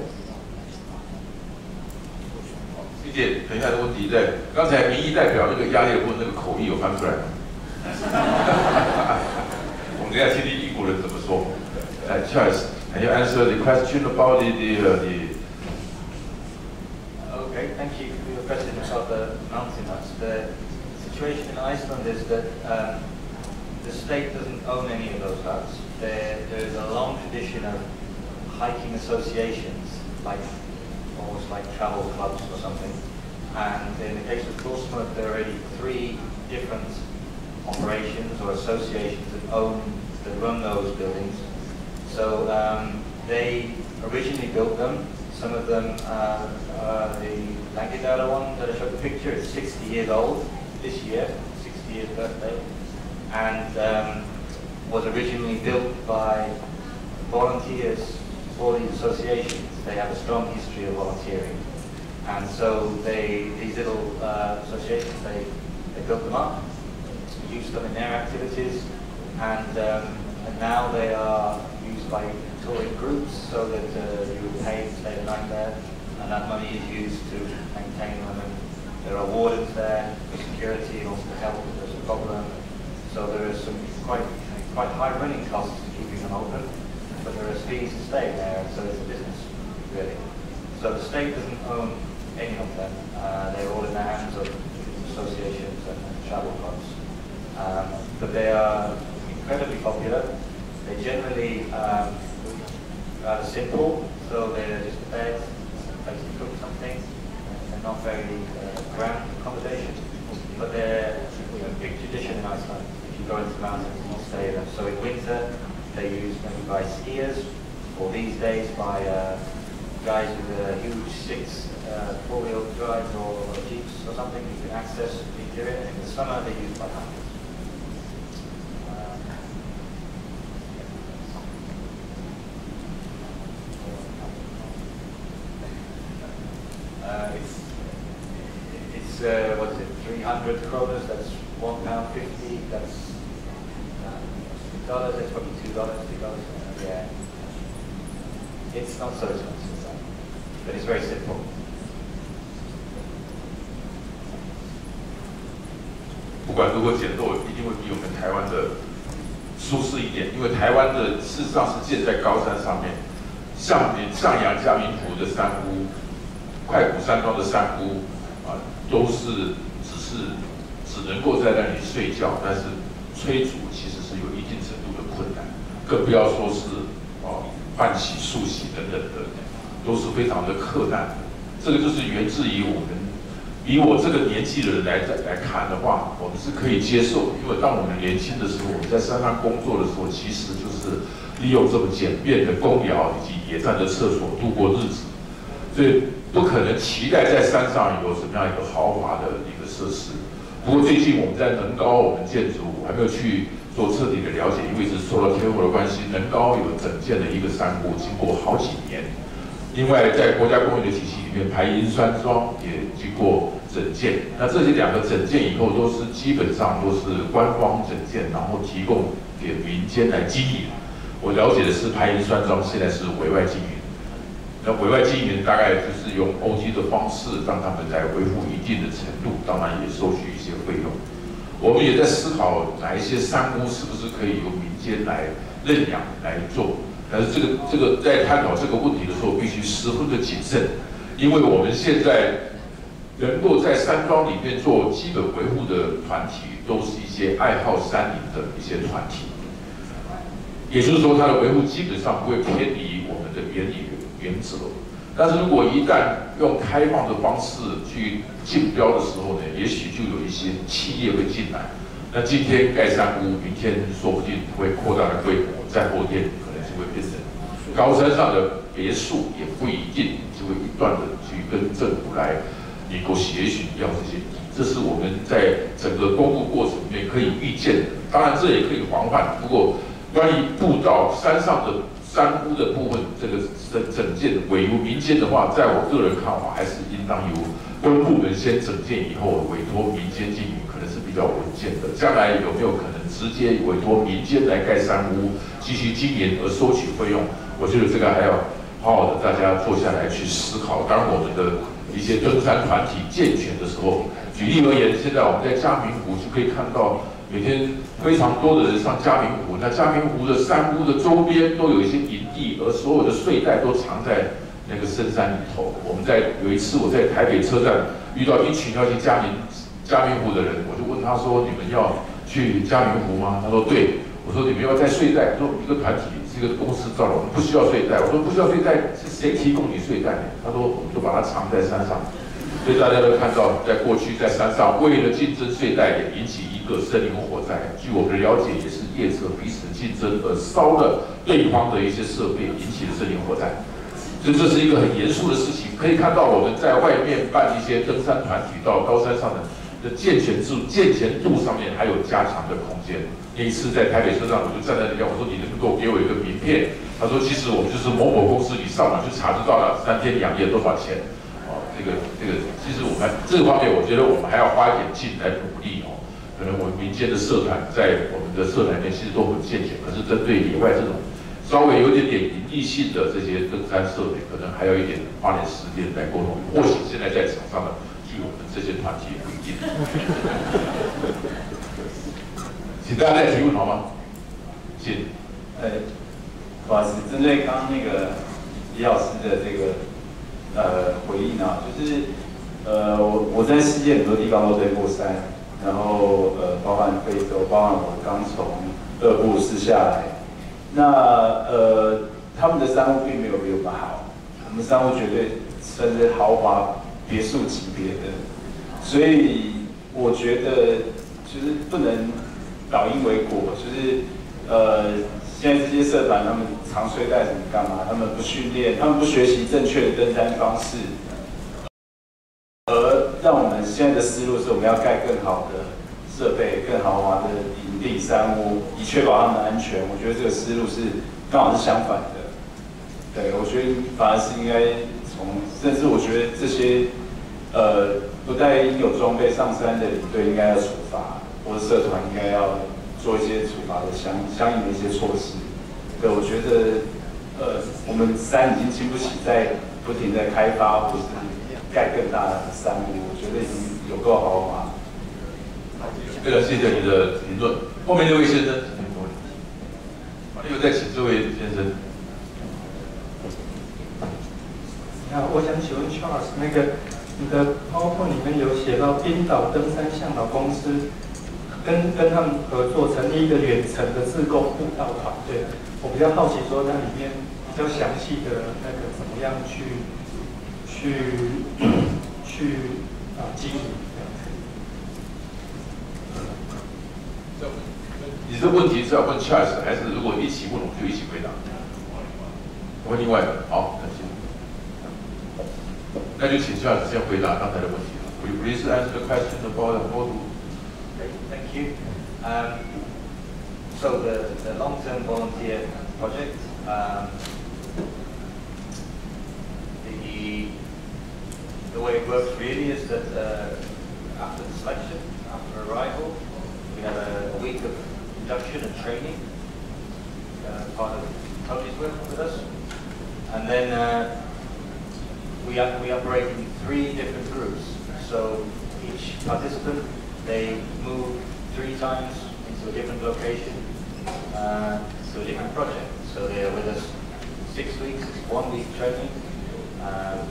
谢谢。等一下的问题在刚才民意代表那个压力的部分，那个口译有翻出来吗？我们等一下听听英国人怎么说。来 ，Charles。Can you answer the question about the, the, uh, the... Okay, thank you for your question about the mountain huts. The situation in Iceland is that um, the state doesn't own any of those huts. There, there's a long tradition of hiking associations, like almost like travel clubs or something. And in the case of Portsmouth, there are already three different operations or associations that own, that run those buildings. So um, they originally built them. Some of them, uh, uh, the Langadala one that I showed the picture is sixty years old this year, sixty years birthday, and um, was originally built by volunteers for these associations. They have a strong history of volunteering, and so they, these little uh, associations, they, they built them up, used them in their activities, and, um, and now they are by touring groups so that uh, you would pay to stay the night there, and that money is used to maintain them and There are wardens there for security and also to help if there's a problem. So there are some quite quite high running costs to keeping them open, but there are fees to stay there, so it's a business, really. So the state doesn't own any of them. Uh, they're all in the hands of associations and, and travel clubs. Um, but they are incredibly popular. They generally um, rather simple, so they're just a bed, a place to cook something. They're not very uh, grand accommodation, but they're a big tradition in Iceland. If you go into the mountains, you stay there. So in winter, they use maybe by skiers, or these days by uh, guys with a huge six uh, four-wheel drives or, or jeeps or something. You can access the interior. And in the summer, they use by hand. Uh, it's it's uh, what is it? three hundred kroners. That's one pound fifty. That's uh, dollars. That's probably two dollars. Two dollars. Yeah. It's not so expensive, but it's very simple. 不管如何简陋，一定会比我们台湾的舒适一点，因为台湾的事实上是建在高山上面，像上阳嘉明湖的山屋、快谷山庄的山屋啊，都是只是只能够在那里睡觉，但是炊煮其实是有一定程度的困难，更不要说是哦盥洗、漱洗等等的，都是非常的困难的。这个就是源自于我们。 以我这个年纪的人来来看的话，我们是可以接受，因为当我们年轻的时候，我们在山上工作的时候，其实就是利用这么简便的公寮以及野战的厕所度过日子，所以不可能期待在山上有什么样一个豪华的一个设施。不过最近我们在能高，我们建筑还没有去做彻底的了解，因为一直受到天候的关系，能高有整建的一个山屋，经过好几年。另外，在国家公园的体系里面，排银山庄也经过。 整建，那这些两个整建以后都是基本上都是官方整建，然后提供给民间来经营。我了解的是排银山庄现在是委外经营，那委外经营大概就是用 O G 的方式让他们来维护一定的程度，当然也收取一些费用。我们也在思考哪一些山屋是不是可以由民间来认养来做，但是这个这个在探讨这个问题的时候必须十分的谨慎，因为我们现在。 能够在山庄里面做基本维护的团体，都是一些爱好山林的一些团体。也就是说，它的维护基本上不会偏离我们的原理原则。但是如果一旦用开放的方式去竞标的时候呢，也许就有一些企业会进来。那今天盖山屋，明天说不定会扩大的规模，在后天可能就会变成高山上的别墅，也不一定就会不断的去跟政府来。 能够协寻要这些，这是我们在整个公布过程里面可以预见的。当然，这也可以防范。不过，关于步道山上的山屋的部分，这个整整建委由民间的话，在我个人看法，还是应当由公部门先整建以后，委托民间经营，可能是比较稳健的。将来有没有可能直接委托民间来盖山屋，继续经营而收取费用？我觉得这个还要好好的大家坐下来去思考。当我们的 一些登山团体健全的时候，举例而言，现在我们在嘉明湖就可以看到，每天非常多的人上嘉明湖。那嘉明湖的山屋的周边都有一些营地，而所有的睡袋都藏在那个深山里头。我们在有一次我在台北车站遇到一群要去嘉明嘉明湖的人，我就问他说：“你们要去嘉明湖吗？”他说：“对。”我说：“你们要带睡袋？”他说：“一个团体。” 这个公司造了，我们不需要睡袋。我说不需要睡袋，是谁提供你睡袋呢？他说我们就把它藏在山上。所以大家都看到，在过去在山上为了竞争睡袋，也引起一个森林火灾。据我们的了解，也是业者彼此竞争而烧了对方的一些设备，引起了森林火灾。所以这是一个很严肃的事情。可以看到我们在外面办一些登山团体到高山上的的健全度、健全度上面还有加强的空间。 那一次在台北车站，我就站在那边，我说你能够给我一个名片？他说其实我们就是某某公司，你上网去查就知道了，三天两夜多少钱？哦，这个这个，其实我们这个方面，我觉得我们还要花一点劲来努力哦。可能我们民间的社团在我们的社团里面其实都很健全，可是针对野外这种稍微有点点隐蔽性的这些登山设备，可能还有一点花点时间来沟通。或许现在在场上的几我们这些团体也不一定。请大家再提问好吗？请。 呃，不好意思，针对刚刚那个李老师的这个呃回应啊，就是呃我我在世界很多地方都登过山，然后呃包含非洲，包含我刚从厄布斯下来，那呃他们的山屋并没有比我们好，我们山屋绝对算是豪华别墅级别的，所以我觉得就是不能倒因为果，就是呃。现在这些社团，他们常睡袋怎么干嘛？他们不训练，他们不学习正确的登山方式，而让我们现在的思路是，我们要盖更好的设备、更豪华的营地山屋，以确保他们的安全。我觉得这个思路是刚好是相反的。对，我觉得反而是应该从，甚至我觉得这些呃不带应有装备上山的领队应该要处罚，或者社团应该要做一些处罚的相相应的一些措施。对，我觉得，呃，我们山已经经不起再不停的开发或是盖更大的山屋，我觉得已经有够豪华。 对了，谢谢你的评论。后面这位先生，好，又再请这位先生。 那我想请问 Charles， 那个你的 PowerPoint 里面有写到冰岛登山向导公司。跟跟他们合作成立一个远程的志工辅导团队，我比较好奇说它里面比较详细的那个怎么样去去去啊经营这样子。你这问题是要问 Charles 还是如果一起问我们就一起回答？我问另外的，好，感谢。那就请 Charles 先回答刚才的问题了。Will you please answer the question about how to Thank you. Um, so the, the long-term volunteer project, um, the, the way it works really is that uh, after the selection, after arrival, we have a, a week of induction and training, uh, part of Tony's work with us, and then uh, we, we operate in three different groups. So each participant, they move three times into a different location, uh, to a different project. So they're with us six weeks, it's one week training, uh,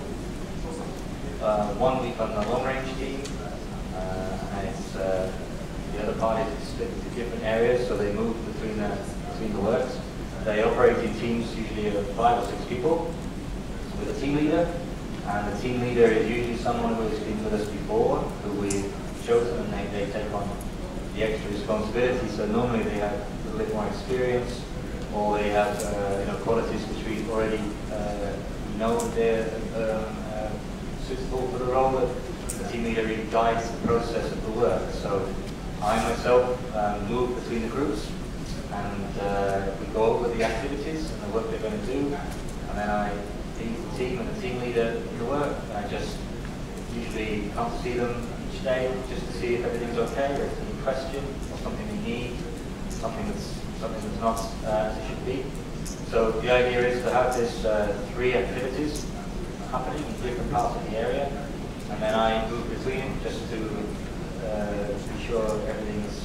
uh, one week on the long range team, uh, and it's, uh, the other part is split into different areas, so they move between the, between the works. They operate in teams usually of five or six people with a team leader, and the team leader is usually someone who has been with us before, who we've chosen, and they, they take on the extra responsibility. So normally they have a little bit more experience, or they have uh, you know qualities which we already uh, know that they're um, uh, suitable for the role. That the team leader really guides the process of the work. So I myself um, move between the groups, and uh, we go over the activities and the work they're going to do, and then I lead the team and the team leader in the work. And I just usually come to see them each day just to see if everything's okay, or if there's any question, or something they need, something that's something that's not uh, as it should be. So the idea is to have this uh, three activities happening in different parts of the area, and then I move between it just to uh, be sure everything is,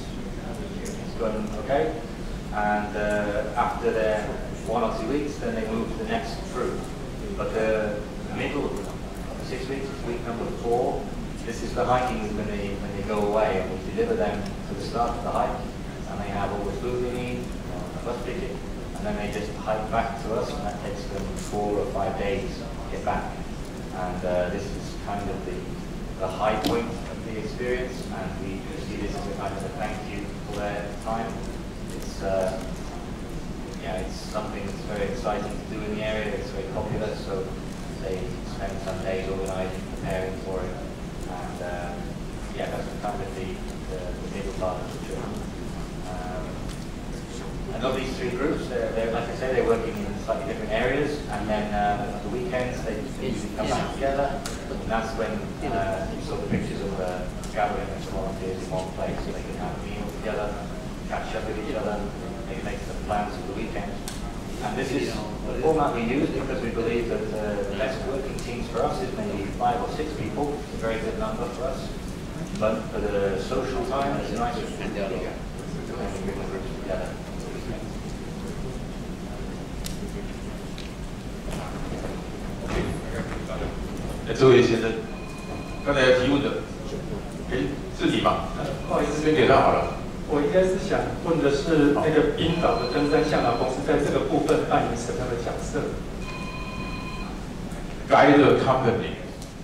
is going okay. And uh, after the one or two weeks, then they move to the next group. But the middle of the six weeks, week number four, this is the hiking when they when they go away, and we deliver them to the start of the hike, and they have all the food they need, a bus ticket, and then they just hike back to us, and that takes them four or five days to get back. And uh, this is kind of the the high point of the experience, and we see this as a kind of a thank you for their time. It's uh, yeah, it's something that's very exciting to do in the area. It's very popular, so they spend some days organizing, preparing for it. And uh, yeah, that's kind of the, the, the middle part of the trip. Um, and of these three groups, they're, they're, like I say, they're working in slightly different areas. And then uh, the weekends, they usually come back together. And that's when uh, you saw the pictures of uh, gathering the volunteers in one place, so they can have a meal together, catch up with each other, they can make some plans for the weekend. And this is the format we use because we believe that uh, the best working teams for us is maybe five or six people. It's a very good number for month for the social time. It's nice to sit together. together. 那这位先生，刚才提问的，哎，是你吗？ 不好意思， 这边给他好了。 我应该是想问的是，那个冰岛的登山向导公司在这个部分扮演什么样的角色 ？Guide company。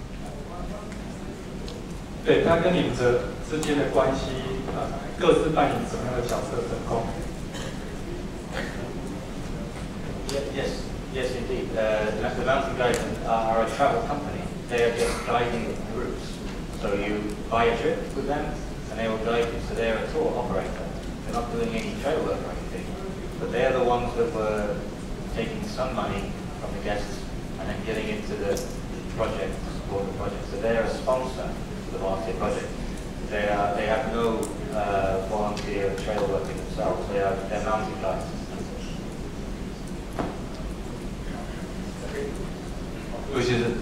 对，他跟你们的之间的关系，呃，各自扮演什么样的角色？分工 ？Yes, yes, indeed. Uh, the mountain guides are a travel company. They are just guiding groups. So you buy a trip with them, and they will guide you. So they're a tour operator. They're not doing any trail work or anything, but they're the ones that were taking some money from the guests and then getting into the project, support the project. So they're a sponsor for the volunteer project. They are, they have no uh, volunteer trail working themselves. They are they're mountain guides. 魏先生，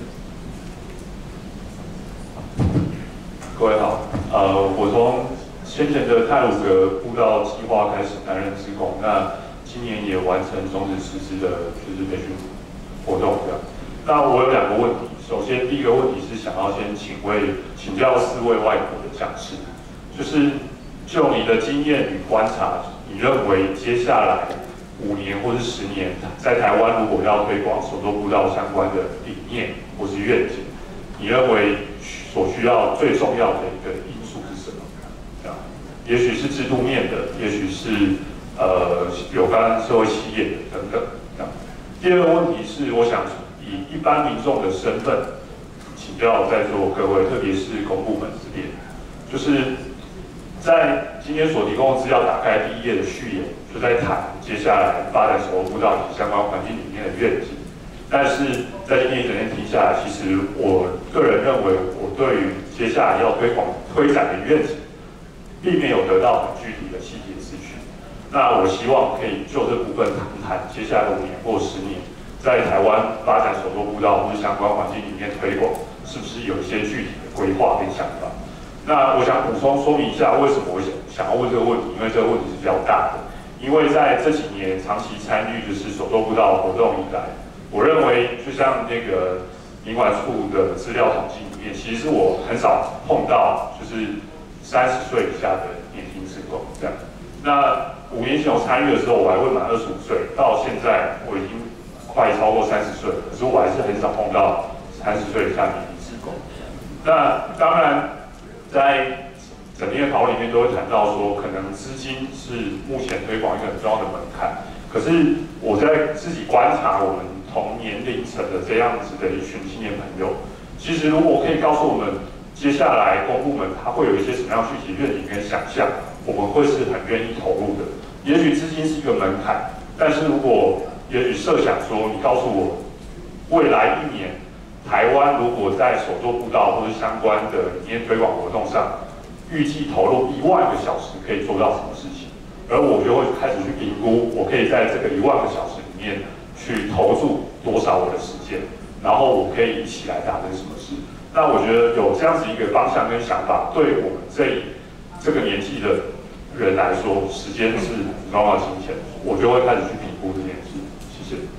各位好，呃，我从先前的太鲁阁步道计划开始担任志工，那今年也完成中职师资的就是培训活动这样。那我有两个问题，首先第一个问题是想要先请位请教四位外国的讲师，就是就你的经验与观察，你认为接下来五年或是十年，在台湾如果要推广手作步道相关的理念或是愿景，你认为所需要最重要的一个因素是什么？这样，也许是制度面的，也许是呃有关社会企业的等等。这样，第二个问题是，我想以一般民众的身份，请教在座各位，特别是公部门这边，就是在今天所提供的资料打开第一页的序言，就在谈接下来发展手作步道以及相关环境理念的愿景。但是在今天一整天听下来，其实我个人认为，我对于接下来要推广推展的愿景，并没有得到很具体的细节资讯。那我希望可以就这部分谈谈接下来五年或十年，在台湾发展手作步道或是相关环境理念推广，是不是有一些具体的规划跟想法？那我想补充说明一下，为什么我想想要问这个问题，因为这个问题是比较大的。因为在这几年长期参与就是手作步道活动以来，我认为就像那个领管处的资料统计里面，其实是我很少碰到就是三十岁以下的年轻志工这样。那五年前我参与的时候，我还未满二十五岁，到现在我已经快超过三十岁了，可是我还是很少碰到三十岁以下年轻志工。那当然。在整篇讨论里面都会谈到说，可能资金是目前推广一个很重要的门槛。可是我在自己观察我们同年龄层的这样子的一群青年朋友，其实如果可以告诉我们接下来公部门它会有一些什么样具体愿景跟想象，我们会是很愿意投入的。也许资金是一个门槛，但是如果也许设想说，你告诉我未来一年。台湾如果在手作步道或者相关的理念推广活动上，预计投入一万个小时可以做到什么事情，而我就会开始去评估，我可以在这个一万个小时里面去投注多少我的时间，然后我可以一起来达成什么事。那我觉得有这样子一个方向跟想法，对我们这这个年纪的人来说，时间是很重要的金钱，我就会开始去评估这件事。谢谢。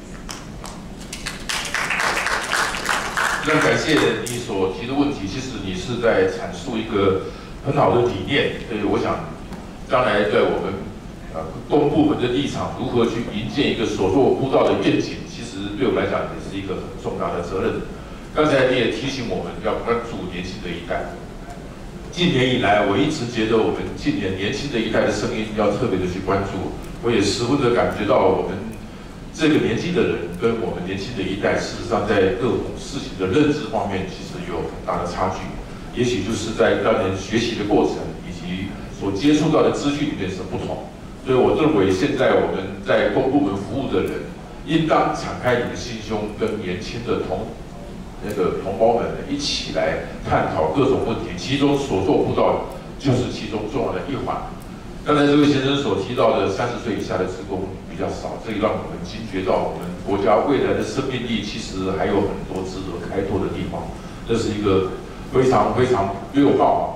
非常感谢你所提的问题，其实你是在阐述一个很好的理念，所以我想，将来在我们呃公部门的立场，如何去营建一个手作步道的愿景，其实对我们来讲也是一个很重大的责任。刚才你也提醒我们要关注年轻的一代。近年以来，我一直觉得我们近年年轻的一代的声音要特别的去关注，我也十分的感觉到我们。这个年纪的人跟我们年轻的一代，事实上在各种事情的认知方面，其实有很大的差距。也许就是在当年学习的过程以及所接触到的资讯里面是不同。所以我认为，现在我们在公部门服务的人，应当敞开你的心胸，跟年轻的同那个同胞们一起来探讨各种问题。其中所做步道就是其中重要的一环。刚才这位先生所提到的三十岁以下的职工比较少，这让我们惊觉到我们国家未来的生命力其实还有很多值得开拓的地方。这是一个非常非常六号，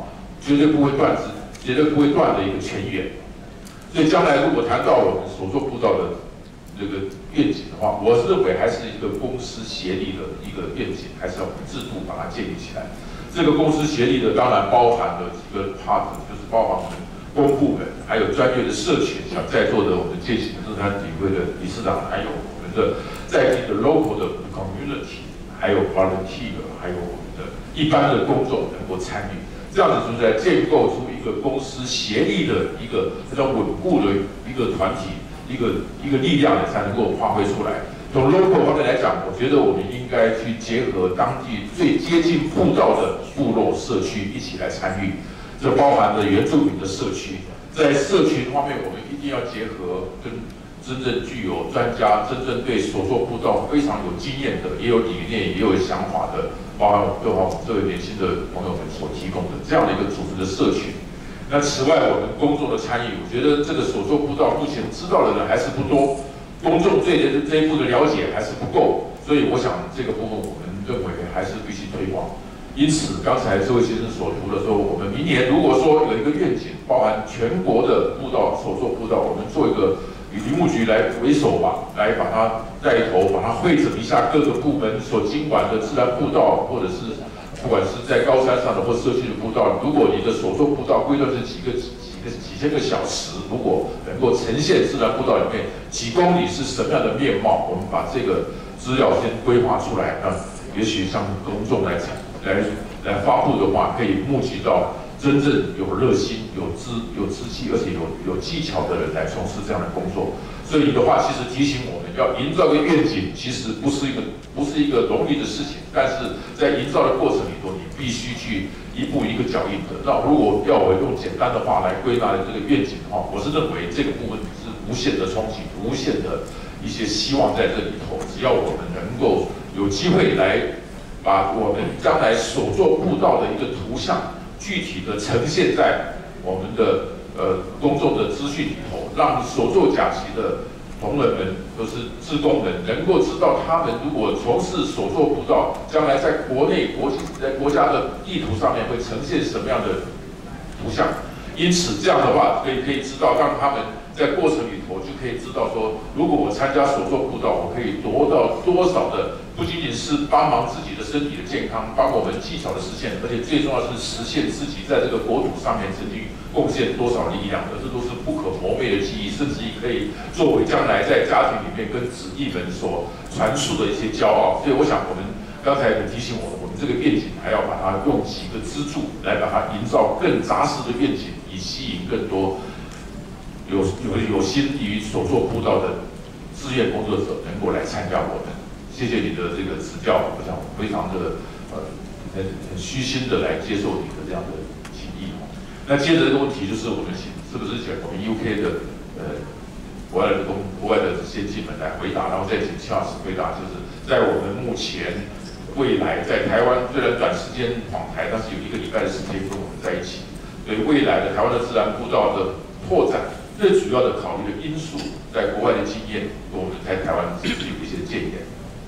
绝对不会断之，绝对不会断的一个泉源。所以将来如果谈到我们所做布道的这个愿景的话，我认为还是一个公私协力的一个愿景，还是要制度把它建立起来。这个公私协力的当然包含了几个 part， 就是包含我们公部门，还有专业的社群，像在座的我们践行自然体会的理事长，还有我们的在地的 local 的 community， 还有 volunteer， 还有我们的一般的公众能够参与。这样子就是在建构出一个公私协力的一个非常稳固的一个团体，一个一个力量才能够发挥出来。从 local 方面来讲，我觉得我们应该去结合当地最接近步道的部落社区一起来参与，这包含了原住民的社区。在社群方面，我们一定要结合跟真正具有专家、真正对所做步道非常有经验的，也有理念、也有想法的，包含包含我们这位年轻的朋友们所提供的这样的一个组织的社群。那此外，我们公众的参与，我觉得这个所做步道目前知道的人还是不多，公众对这这一步的了解还是不够，所以我想这个部分我们认为还是必须推广。因此，刚才这位先生所图的说，我们明年如果说有一个愿景，包含全国的步道所做步道，我们做一个。以林务局来为首吧，来把它带头，把它汇整一下各个部门所经管的自然步道，或者是不管是在高山上的或社区的步道，如果你的所做步道规段是几个几个几千个小时，如果能够呈现自然步道里面几公里是什么样的面貌，我们把这个资料先规划出来，那也许向公众来来来发布的话，可以募集到。真正有热心、有知、有志气，而且有有技巧的人来从事这样的工作。所以的话，其实提醒我们要营造一个愿景，其实不是一个不是一个容易的事情。但是在营造的过程里头，你必须去一步一个脚印的。那如果要我用简单的话来归纳这个愿景的话，我是认为这个部分是无限的憧憬、无限的一些希望在这里头。只要我们能够有机会来把我们将来所做步道的一个图像。具体的呈现在我们的呃公众的资讯里头，让所做甲级的同仁们都是志工们能够知道，他们如果从事所做步道，将来在国内国际在国家的地图上面会呈现什么样的图像。因此这样的话，可以可以知道，让他们在过程里头就可以知道说，如果我参加所做步道，我可以夺到多少的。不仅仅是帮忙自己的身体的健康，帮我们技巧的实现，而且最重要是实现自己在这个国土上面曾经贡献多少力量的，这都是不可磨灭的记忆，甚至于可以作为将来在家庭里面跟子弟们所传述的一些骄傲。所以我想，我们刚才提醒我们，我们这个愿景还要把它用几个支柱来把它营造更扎实的愿景，以吸引更多有有有心于所做步道的志愿工作者能够来参加我们。谢谢你的这个指教，我想非常的呃很很虚心的来接受你的这样的提议。那接着这个问题就是，我们请是不是请我们 U K 的呃国外的公国外的先进们来回答，然后再请Charles回答，就是在我们目前未来在台湾虽然短时间访台，但是有一个礼拜的时间跟我们在一起，对未来的台湾的自然步道的拓展，最主要的考虑的因素，在国外的经验跟我们在台湾是不是有一些建言？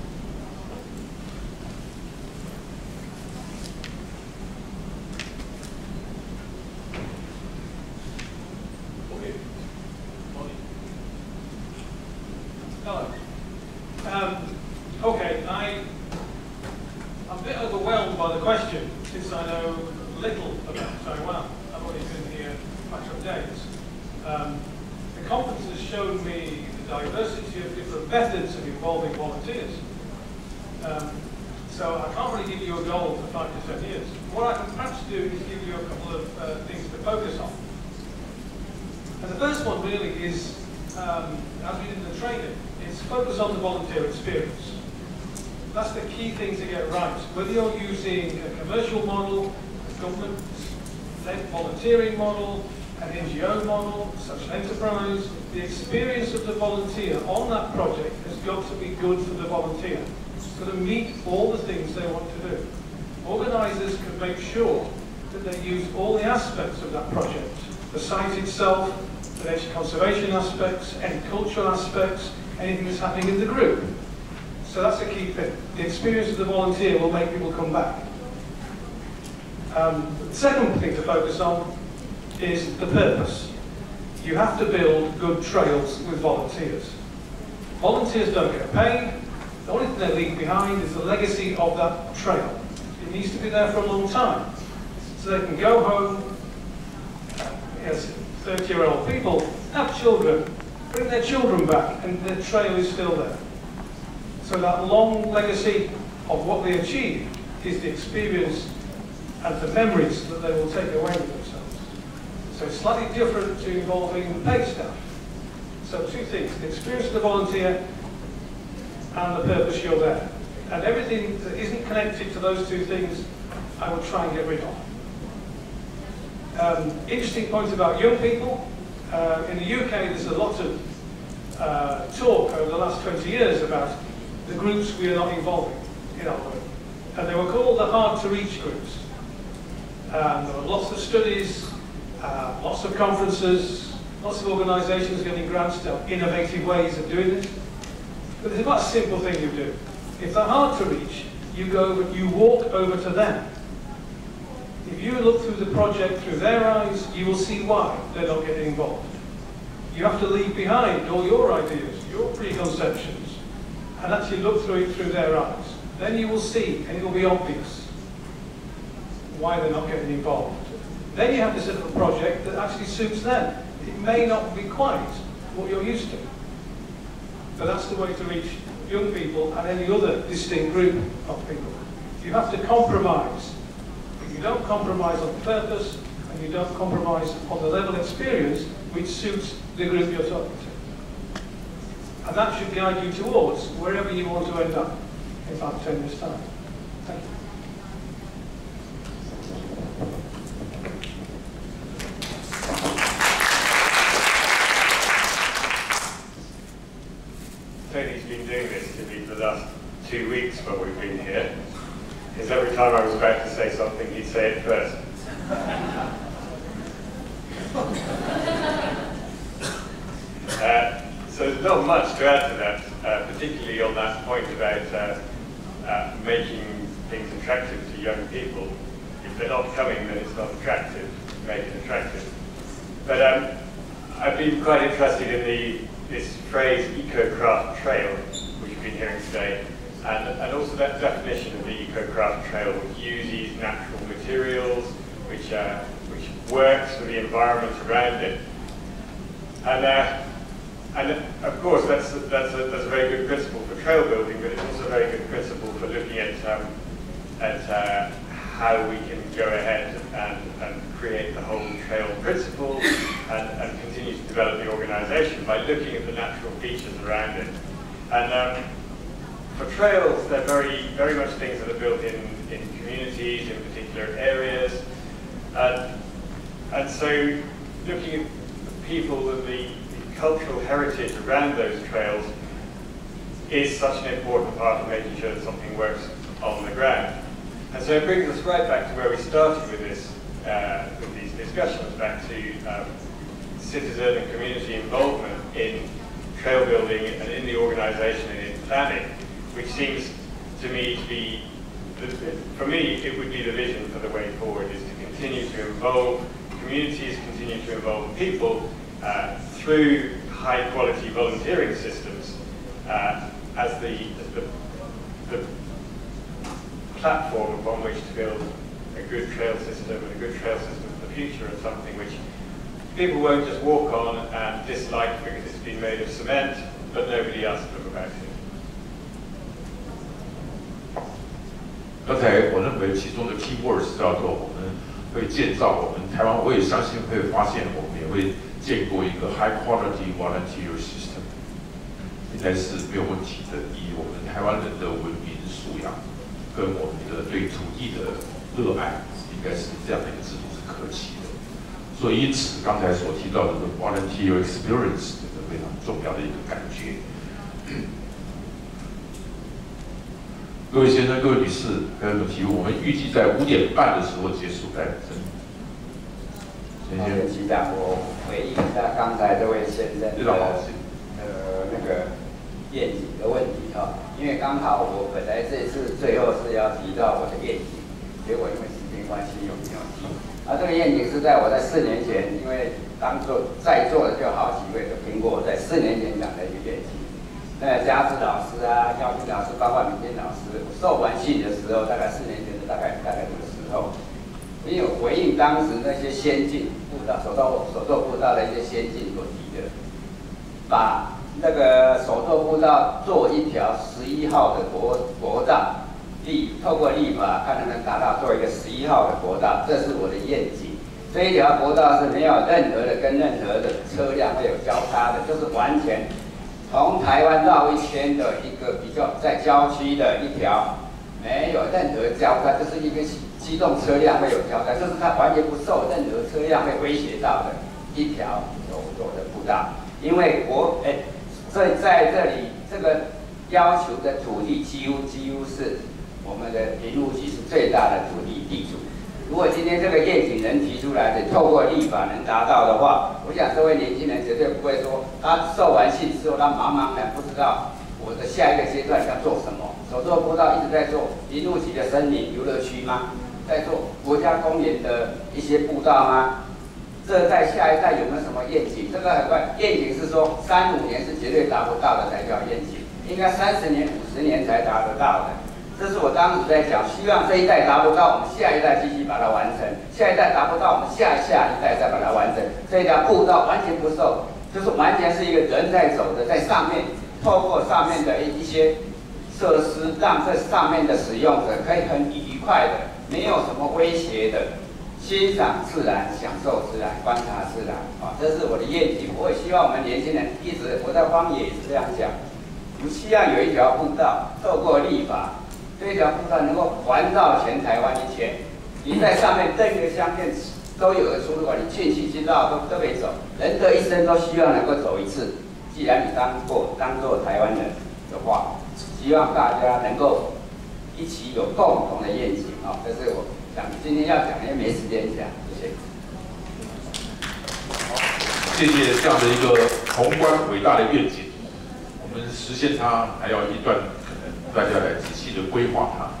Um, okay, I, I'm a bit overwhelmed by the question since I know little about Taiwan. I've only been here a matter of days. Um, the conference has shown me the diversity of different methods of involving volunteers. Um, so I can't really give you a goal for five to ten years. What I can perhaps do is give you a couple of uh, things to focus on. And the first one really is, um, as we did in the training, is focus on the volunteer experience. That's the key thing to get right. Whether you're using a commercial model, a government-led volunteering model, an N G O model, social enterprise, the experience of the volunteer on that project has got to be good for the volunteer. It's got to meet all the things they want to do. Organisers can make sure that they use all the aspects of that project. The site itself, the nature conservation aspects, any cultural aspects, anything that's happening in the group. So that's a key thing. The experience of the volunteer will make people come back. Um, the second thing to focus on is the purpose. You have to build good trails with volunteers. Volunteers don't get paid. The only thing they leave behind is the legacy of that trail. It needs to be there for a long time. So they can go home, yes, thirty-year-old people, have children, bring their children back, and the trail is still there. So that long legacy of what they achieve is the experience and the memories that they will take away with themselves. So it's slightly different to involving paid staff. So two things, the experience of the volunteer and the purpose you're there. And everything that isn't connected to those two things, I would try and get rid of. Um, interesting point about young people. Uh, in the U K, there's a lot of uh, talk over the last twenty years about the groups we are not involving in our work. And they were called the hard-to-reach groups. Um, there were lots of studies, uh, lots of conferences, lots of organisations getting grants to have innovative ways of doing this. But there's quite a simple thing you do. If they're hard to reach, you go over, you walk over to them. If you look through the project through their eyes, you will see why they're not getting involved. You have to leave behind all your ideas, your preconceptions, and actually look through it through their eyes. Then you will see, and it will be obvious, why they're not getting involved. Then you have to set up a project that actually suits them. It may not be quite what you're used to. But that's the way to reach young people and any other distinct group of people. You have to compromise. If you don't compromise on purpose, and you don't compromise on the level of experience which suits the group you're talking to. And that should guide you towards wherever you want to end up in about ten years' time. Thank you. Tony's been doing this to me for the last two weeks when we've been here. Because every time I was about to say something, he'd say it first. uh, so there's not much to add to that, uh, particularly on that point about uh, uh, making things attractive to young people. If they're not coming, then it's not attractive. Make it attractive. But um, I've been quite interested in the this phrase eco-craft trail, which we've been hearing today, and, and also that definition of the eco-craft trail, which uses natural materials, which uh, which works for the environment around it. And uh, and of course that's that's a, that's a very good principle for trail building, but it's also a very good principle for looking at um, at uh, how we can go ahead and, and create the whole trail principle and, and continue to develop the organization by looking at the natural features around it. And um, for trails, they're very, very much things that are built in, in communities, in particular areas. And, and so looking at the people and the, the cultural heritage around those trails is such an important part of making sure that something works on the ground. And so it brings us right back to where we started with this, uh, with these discussions, back to um, citizen and community involvement in trail building and in the organisation and in planning, which seems to me to be, the, for me, it would be the vision for the way forward, is to continue to involve communities, continue to involve people uh, through high quality volunteering systems uh, as the, as the, the platform upon which to build a good trail system and a good trail system for the future, and something which people won't just walk on and dislike because it's been made of cement, but nobody asked them about it. 刚才我认为其中的 key words 叫做我们会建造我们台湾，我也相信会发现我们也会建构一个 high quality volunteer system， 应该是没有问题的。以我们台湾人的文明素养跟我们的对土地的热爱，应该是这样的一个制度是可期的。所以因此刚才所提到的 volunteer experience 这个非常重要的一个感觉。各位先生、各位女士，还有什么提问？我们预计在五点半的时候结束。来，先先局长，我回应一下刚才这位先生的呃那个愿景的问题哈，因为刚好我本来这次最后是要提到我的愿景，结果因为时间关系，我个愿景是在我在四年前，因为当做在座的就好几位都听过我在四年前讲的一个愿景。那嘉志老师啊、耀军老师、包括民间老师，我受完信的时候，大概四年前的大概大概这个时候，没有回应当时那些先进步道、手作手作步道的一些先进所提的，把那个手作步道做一条十一号的国国道。 立透过立法，看能不能达到做一个十一号的国道，这是我的愿景。这一条国道是没有任何的跟任何的车辆会有交叉的，就是完全从台湾绕一圈的一个比较在郊区的一条，没有任何交叉，就是一个机动车辆会有交叉，就是它完全不受任何车辆会威胁到的一条走走的步道。因为国哎，在在这里这个要求的土地几乎几乎是。 我们的林务局是最大的土地地主。如果今天这个愿景能提出来的，透过立法能达到的话，我想这位年轻人绝对不会说他受完信之后，他茫茫然不知道我的下一个阶段要做什么。手作步道一直在做林务局的森林游乐区吗？在做国家公园的一些步道吗？这在下一代有没有什么愿景？这个很快，愿景是说三五年是绝对达不到的才叫愿景，应该三十年、五十年才达得到的。 这是我当时在讲，希望这一代达不到，我们下一代继续把它完成；下一代达不到，我们下下一代再把它完成。这条步道完全不受，就是完全是一个人在走的，在上面透过上面的一些设施，让这上面的使用者可以很愉快的，没有什么威胁的欣赏自然、享受自然、观察自然。啊，这是我的愿景。我也希望我们年轻人一直，我在荒野也是这样讲，我们希望有一条步道，透过立法。 这一条步道能够环绕全台湾一圈，你在上面任何乡镇都有的出入口，你进去去绕都都可以走。人的一生都希望能够走一次。既然你当过当做台湾人的话，希望大家能够一起有共同的愿景啊！这是我想今天要讲，因为没时间讲，谢谢。 好，谢谢这样的一个宏观伟大的愿景，我们实现它还要一段。 大家来仔细的规划它。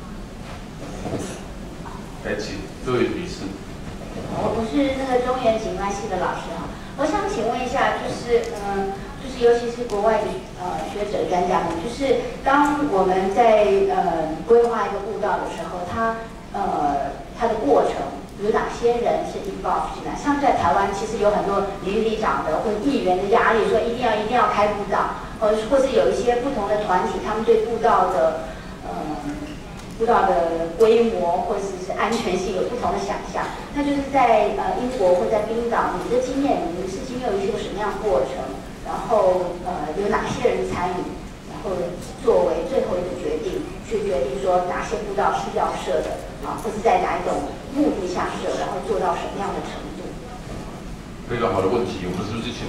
来，请这位女士。 我我是那个中原景观系的老师哈，我想请问一下，就是嗯、呃，就是尤其是国外的呃学者专家们，就是当我们在呃规划一个步道的时候，它呃它的过程有哪些人是 involved 进来？像在台湾，其实有很多里里长的或议员的压力，说一定要一定要开步道。 或或是有一些不同的团体，他们对步道的呃步道的规模或者是安全性有不同的想象。那就是在呃英国或在冰岛，你的经验，你们是经历了一个什么样的过程？然后呃有哪些人参与？然后作为最后一个决定，去决定说哪些步道是要设的啊，或是在哪一种目的下设，然后做到什么样的程度？ 非常好的问题，我们是不是请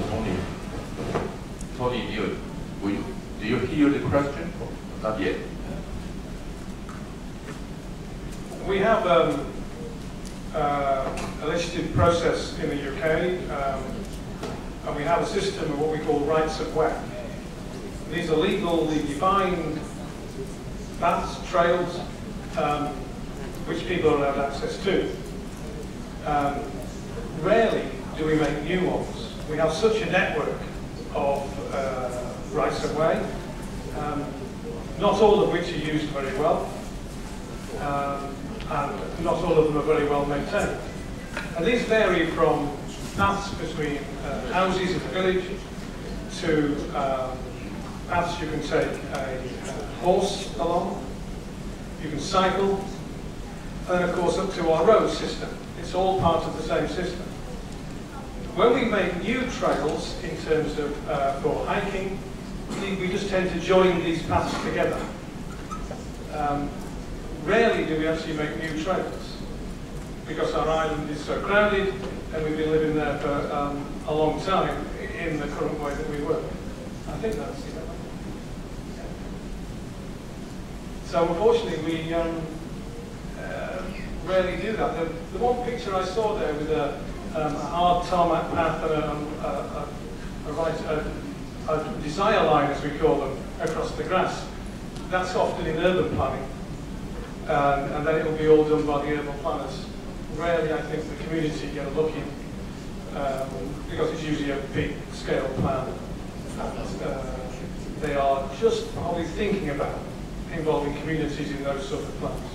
Tony？Tony， 你有？ Do you, do you hear the question? Not yet. We have um, uh, a legislative process in the U K, um, and we have a system of what we call rights of way. These are legally defined paths, trails, um, which people are allowed access to. Um, rarely do we make new ones. We have such a network of uh, rights of way, um, not all of which are used very well, um, and not all of them are very well maintained. And these vary from paths between uh, houses in the village to um, paths you can take a, a horse along, you can cycle, and of course up to our road system. It's all part of the same system. When we make new trails in terms of uh, for hiking, we just tend to join these paths together. Um, rarely do we actually make new trails because our island is so crowded and we've been living there for um, a long time in the current way that we work. I think that's it. So unfortunately we um, uh, rarely do that. The, the one picture I saw there with a, um, a hard tarmac path and a, a, a, a, right, a, a desire line, as we call them, across the grass, that's often in urban planning. Um, and then it will be all done by the urban planners rarely I think the community get a look in, um, because it's usually a big scale plan. And, uh, they are just probably thinking about involving communities in those sort of plans.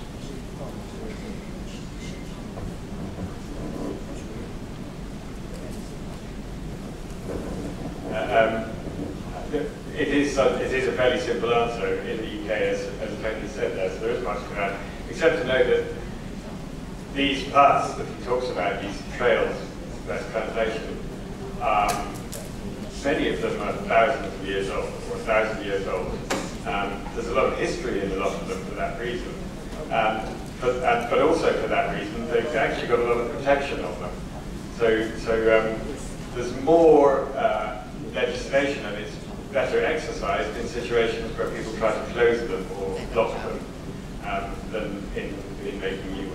Um, it is uh, it is a fairly simple answer in the U K, as, as Tony said there, so there isn't much to add, except to know that these paths that he talks about, these trails, best translation, um, many of them are thousands of years old, or a thousand years old. Um, there's a lot of history in a lot of them for that reason. Um, but, and, but also for that reason, they've actually got a lot of protection of them. So, so um, there's more uh, legislation, and it's better exercised in situations where people try to close them or block them um, than in, in making new ones.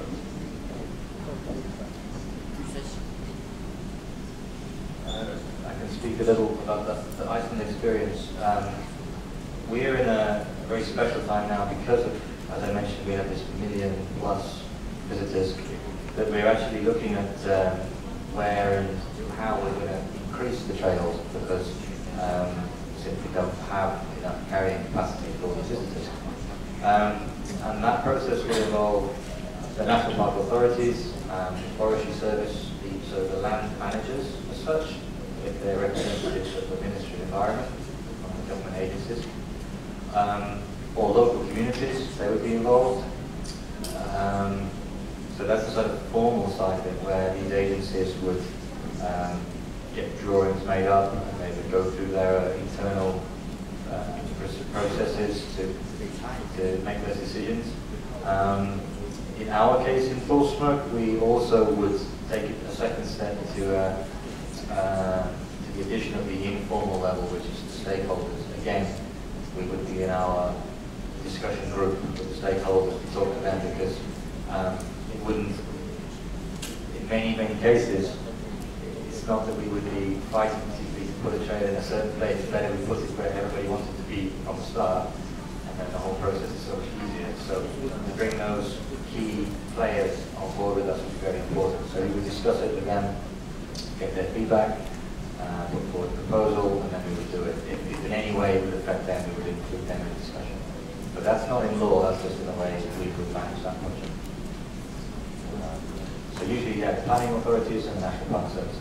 Uh, I can speak a little about the, the Iceland experience. Um, we're in a very special time now because of, as I mentioned, we have this million plus visitors, that we're actually looking at um, where and how we're going to increase the trails, because um, simply don't have enough carrying capacity for all these visitors. Um, and that process will involve the National Park authorities, um, Forestry Service, the, so the land managers as such, if they're representatives of the Ministry of Environment, from the government agencies, um, or local communities, they would be involved. Um, so that's the sort of formal side of it, where these agencies would um, get drawings made up, and they would go through their internal uh, processes to, to make those decisions. Um, in our case, in Thorstmörk, we also would take it a second step to, uh, uh, to the addition of the informal level, which is the stakeholders. Again, we would be in our discussion group with the stakeholders to talk to them, because um, it wouldn't, in many, many cases, it's not that we would be fighting to put a trail in a certain place. It's better we put it where everybody wants it to be from the start, and then the whole process is so much easier. So to bring those key players on board with us was very important. So we would discuss it with them, get their feedback, uh, put forward a proposal, and then we would do it. If, if in any way it would affect them, we would include them in the discussion. But that's not in law, that's just in a way we would manage that project. Uh, so usually, yeah, planning authorities and National Park Services.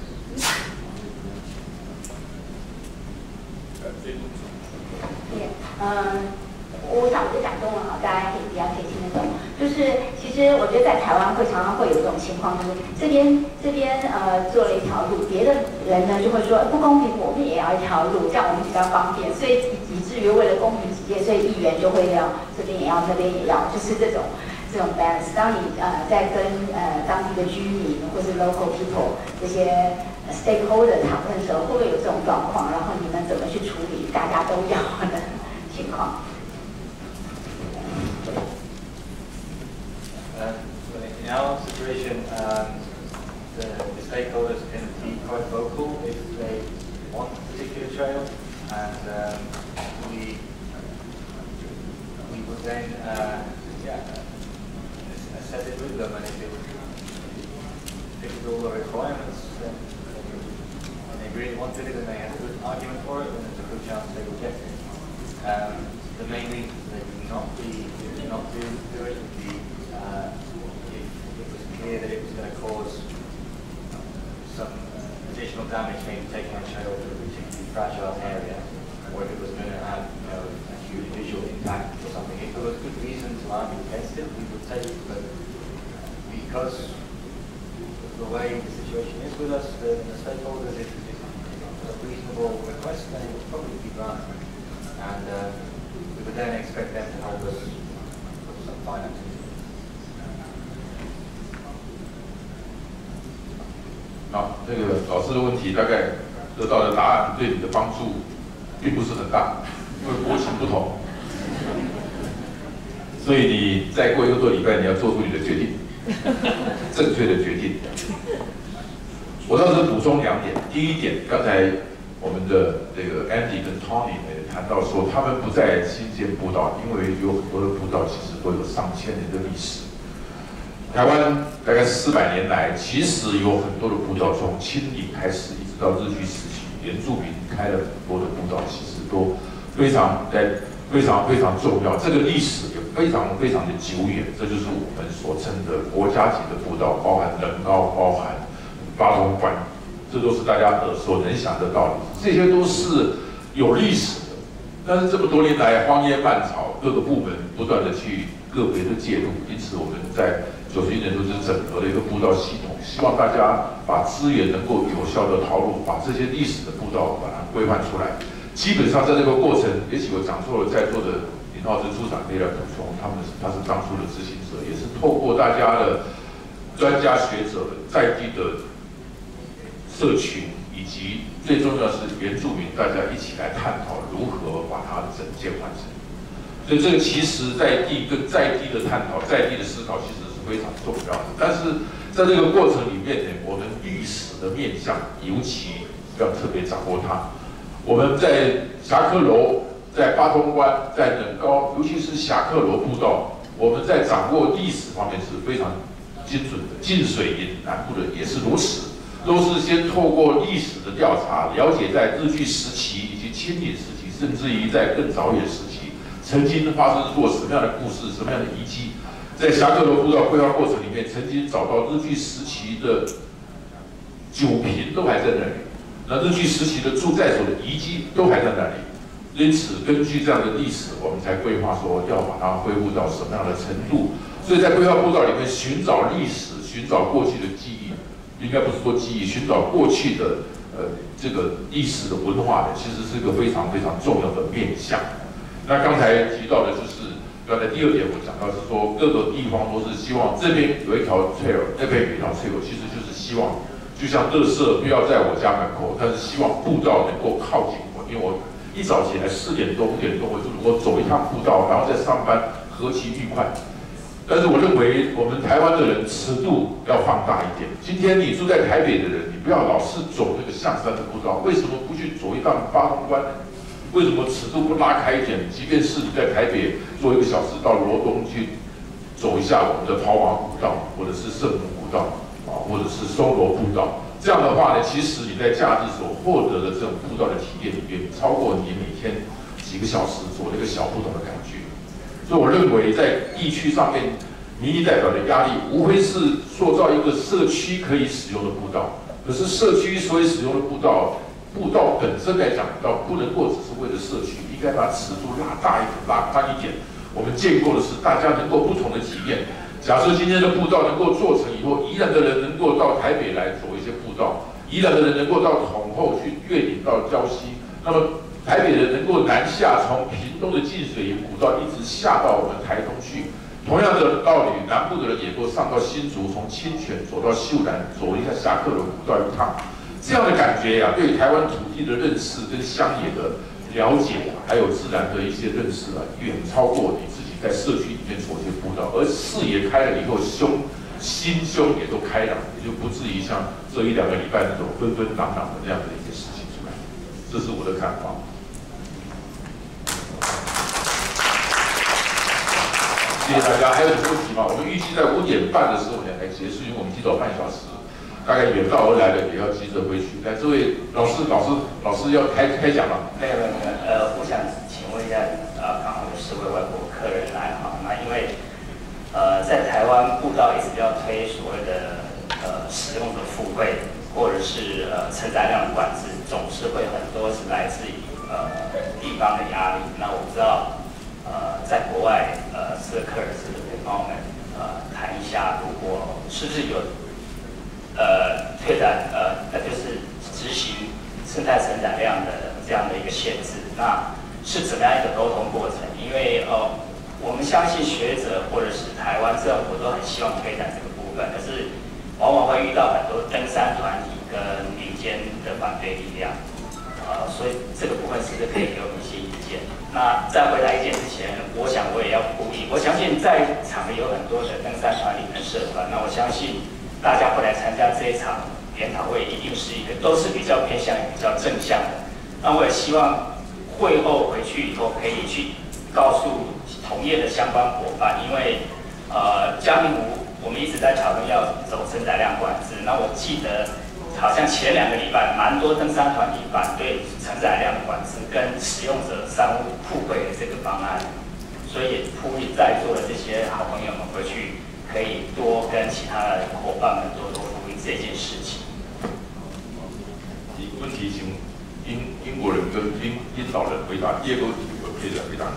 Yeah, um, 我想我就讲中文好，大家可以比较可以听得懂。就是其实我觉得在台湾会常常会有这种情况，就是这边这边呃做了一条路，别的人呢就会说不公平，我们也要一条路，这样我们比较方便。所以以至于为了公平起见，所以议员就会要这边也要，那边也要，就是这种这种 balance。当你呃在跟呃当地的居民或是 local people 这些 stakeholder 讨论的时候，会不会有这种状况？然后你们怎么去处理大家都要的情况？ Uh, in our situation, um, the, the stakeholders can be quite vocal if they want a particular trail, and um, we we would then uh, yeah, assess it with them, and if it fits all the requirements, then and they really wanted it and they had a good argument for it, then there's a good chance they will get it. Um, the main reason they would not be would not do, do it would be Uh, if it was clear that it was going to cause some additional damage, maybe taking a trail to a particularly fragile area, or if it was going to have, you know, a huge visual impact or something. If there was good reason to argue against it, we would take it, but because of the way the situation is with us, the, the stakeholders, if it's a reasonable request, then it would probably be granted. And uh, we would then expect them to help us with some financing. 好，这个老师的问题大概得到的答案对你的帮助并不是很大，因为国情不同，所以你再过一个多礼拜，你要做出你的决定，正确的决定。我倒是补充两点，第一点，刚才我们的这个 Andy 跟 Tony 呢谈到说，他们不再新建步道，因为有很多的步道其实都有上千年的历史。 台湾大概四百年来，其实有很多的步道，从清领开始，一直到日据时期，原住民开了很多的步道，其实都非常在非常非常重要。这个历史也非常非常的久远，这就是我们所称的国家级的步道，包含人高，包含八通关，这都是大家耳熟能详的道理，这些都是有历史的。但是这么多年来，荒烟蔓草，各个部门不断的去个别的介入，因此我们在九十一年度是整合了一个步道系统，希望大家把资源能够有效的投入，把这些历史的步道把它规范出来。基本上在这个过程，也许我讲错了，在座的林浩之处长可以来补充，他们他是当初的执行者，也是透过大家的专家学者在地的社群，以及最重要是原住民，大家一起来探讨如何把它整件完成。所以这个其实在地跟在地的探讨，在地的思考，其实是非常重要的。但是在这个过程里面呢，我们历史的面向尤其要特别掌握它。我们在侠客楼、在八通关、在冷高，尤其是侠客楼步道，我们在掌握历史方面是非常精准的。近水营南部的也是如此，都是先透过历史的调查，了解在日据时期以及清领时期，甚至于在更早远时期，曾经发生过什么样的故事、什么样的遗迹。在侠客楼步道规划过程里面，曾经找到日据时期的酒瓶都还在那里。那日据时期的驻在所的遗迹都还在那里，因此根据这样的历史，我们才规划说要把它恢复到什么样的程度。所以在规划步道里面寻找历史，寻找过去的记忆，应该不是说记忆，寻找过去的呃这个历史的文化的，其实是一个非常非常重要的面向。那刚才提到的就是刚才第二点我讲到是说各个地方都是希望这边有一条 trail， 那边有一条 trail， 其实就是希望。就像垃圾不要在我家门口，但是希望步道能够靠近我，因为我一早起来四点多五点多，我就我走一趟步道，然后再上班，何其愉快。但是我认为我们台湾的人尺度要放大一点。今天你住在台北的人，你不要老是走那个象山的步道，为什么不去走一趟八通关呢？为什么尺度不拉开一点？即便是你在台北坐一个小时到罗东去走一下我们的跑马古道，或者是圣母古道。啊，或者是松萝步道，这样的话呢，其实你在假日所获得的这种步道的体验里面，超过你每天几个小时走那个小步道的感觉。所以我认为在地区上面，民意代表的压力无非是塑造一个社区可以使用的步道。可是社区所以使用的步道，步道本身来讲，倒不能够只是为了社区，应该把尺度拉大一点，拉宽一点。我们建构的是大家能够不同的体验。假设今天的步道能够做成以后，宜兰的人能够到台北来走一些步道，宜兰的人能够到统后去越岭到礁溪，那么台北人能够南下，从屏东的近水营古道一直下到我们台东去。同样的道理，南部的人也能够上到新竹，从清泉走到秀兰，走一下侠客楼古道一趟。这样的感觉呀、啊，对台湾土地的认识跟乡野的了解，还有自然的一些认识啊，远超过你自己在社区里面走一些步道，而视野开了以后，胸心胸也都开朗，也就不至于像这一两个礼拜那种纷纷攘攘的那样的一些事情出来。这是我的看法。谢谢大家。还有什么问题吗？我们预计在五点半的时候呢来结束，因为我们提早半小时。大概远道而来的也要急着回去。来，这位老师，老师，老师要开开讲了。 没有没有没有，呃，我想请问一下，呃，刚好有四位外国客人来哈，那因为呃，在台湾步道一直要推所谓的呃使用的富贵，或者是呃承载量的管制，总是会很多是来自于呃地方的压力。那我不知道，呃，在国外呃，这个客人是不是可以帮我们呃谈一下，如果是不是有。呃，推展呃，那就是执行生态承载量的这样的一个限制，那是怎么样一个沟通过程？因为呃，我们相信学者或者是台湾政府都很希望推展这个部分，可是往往会遇到很多登山团体跟民间的反对力量，呃，所以这个部分是不是可以给我们一些意见？那在回答意见之前，我想我也要呼吁，我相信在场有很多的登山团体跟社团，那我相信。大家会来参加这一场研讨会，一定是一个都是比较偏向于比较正向的。那我也希望会后回去以后可以去告诉同业的相关伙伴，因为呃，嘉明湖我们一直在讨论要走承载量管制。那我记得好像前两个礼拜，蛮多登山团体反对承载量管制跟使用者商务互惠的这个方案，所以也呼吁在座的这些好朋友们回去可以多跟其他的伙伴们多多呼吁这件事情。 问题请英英国人跟英英岛人回答，第二个问题我可以来回答。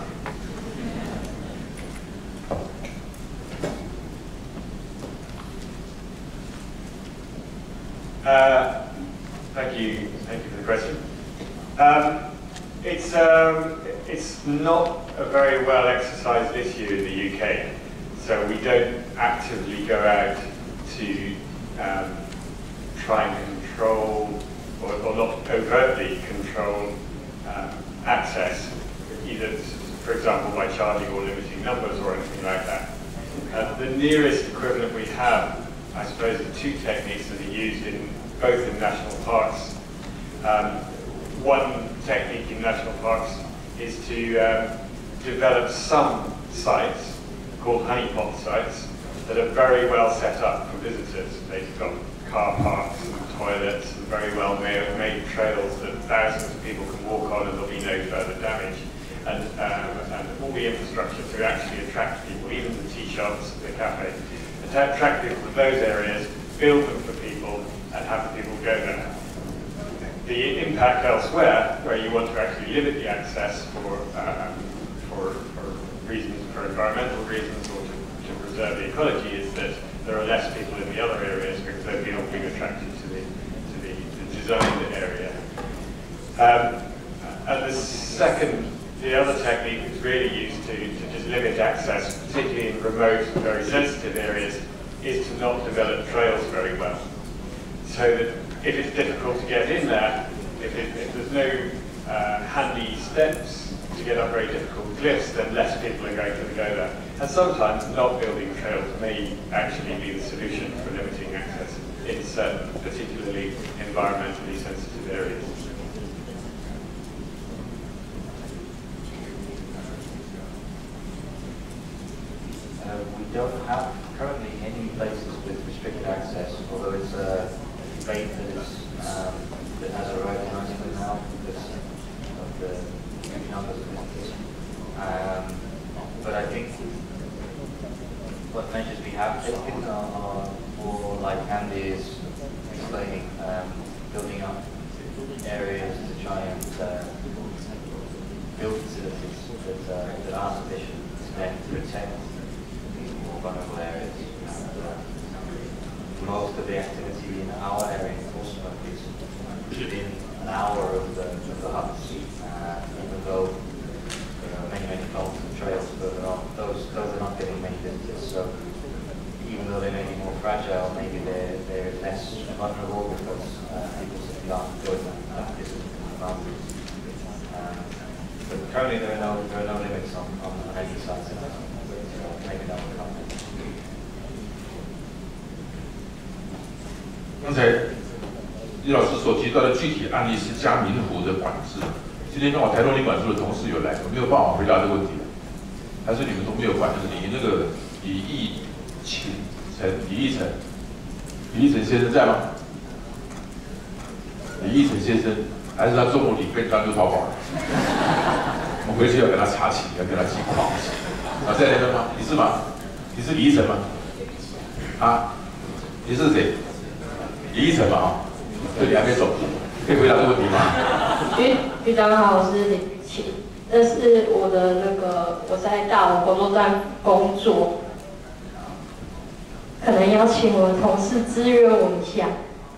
Uh, thank you, thank you for the question. Um, it's um, it's not a very well exercised issue in the U K, so we don't actively go out to um, try and control, or, or not overtly control um, access, either, for example, by charging or limiting numbers or anything like that. Uh, the nearest equivalent we have, I suppose, the two techniques that are used in both in national parks. Um, one technique in national parks is to um, develop some sites called honeypot sites that are very well set up for visitors. They've got car parks and toilets and very well made, made trails that thousands of people can walk on and there'll be no further damage. And, um, and all the infrastructure to actually attract people, even the tea shops, the cafe, to attract people to those areas, build them for people, and have people go there. The impact elsewhere, where you want to actually limit the access for, um, for, for reasons, for environmental reasons, or to, to preserve the ecology, is that there are less people in the other areas because they're not being attracted to the, to the, the designed area. Um, and the second, the other technique is really used to, to just limit access, particularly in remote, very sensitive areas, is to not develop trails very well. So that if it's difficult to get in there, if, it, if there's no uh, handy steps to get up very difficult cliffs, then less people are going to go there. And sometimes not building trails may actually be the solution for limiting access in certain particularly environmentally sensitive areas. Uh, we don't have currently any places with restricted access, although it's a debate that, is, um, that has arrived in Iceland now because of the huge numbers of visitors. Um, but I think what measures we have taken are, are more like Andy is explaining, um, building up areas to try and uh, build facilities that, uh, that are sufficient to then protect vulnerable areas. And, uh, most of the activity in our area in Portsmouth is within an hour of the, of the hubs, uh, even though there are many, many cultural trails further on. Those, those are not getting many visitors, so even though they may be more fragile, maybe they're, they're less vulnerable because uh, people simply aren't going that distance from the mountains. Um, but currently there are no, there are no limits on, on any sites in that. Maybe that will come. 刚才李老师所提到的具体案例是嘉明湖的管制。今天刚好台东林管处的同事有来，我没有办法回答这个问题，还是你们都没有管？就是你那个李义勤陈李义成，李义成先生在吗？李义成先生，还是他中午领便当就逃跑了？我回去要给他查寝，要给他记况。啊，在那边吗？你是吗？你是李义成吗？啊，你是谁？ 李义成嘛，啊，对，你还没走，可以回答这个问题吗？ 局局长好，我是李玉琴，这是我的那个我在大武活动站工作，可能要请我的同事支援我一下。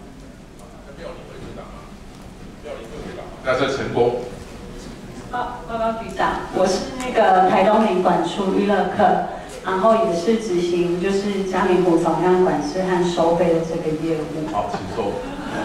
那是成功。 报报告局长，我是那个台东林管处娱乐课。 然后也是执行就是嘉明湖草量管制和收费的这个业务。 好，请说。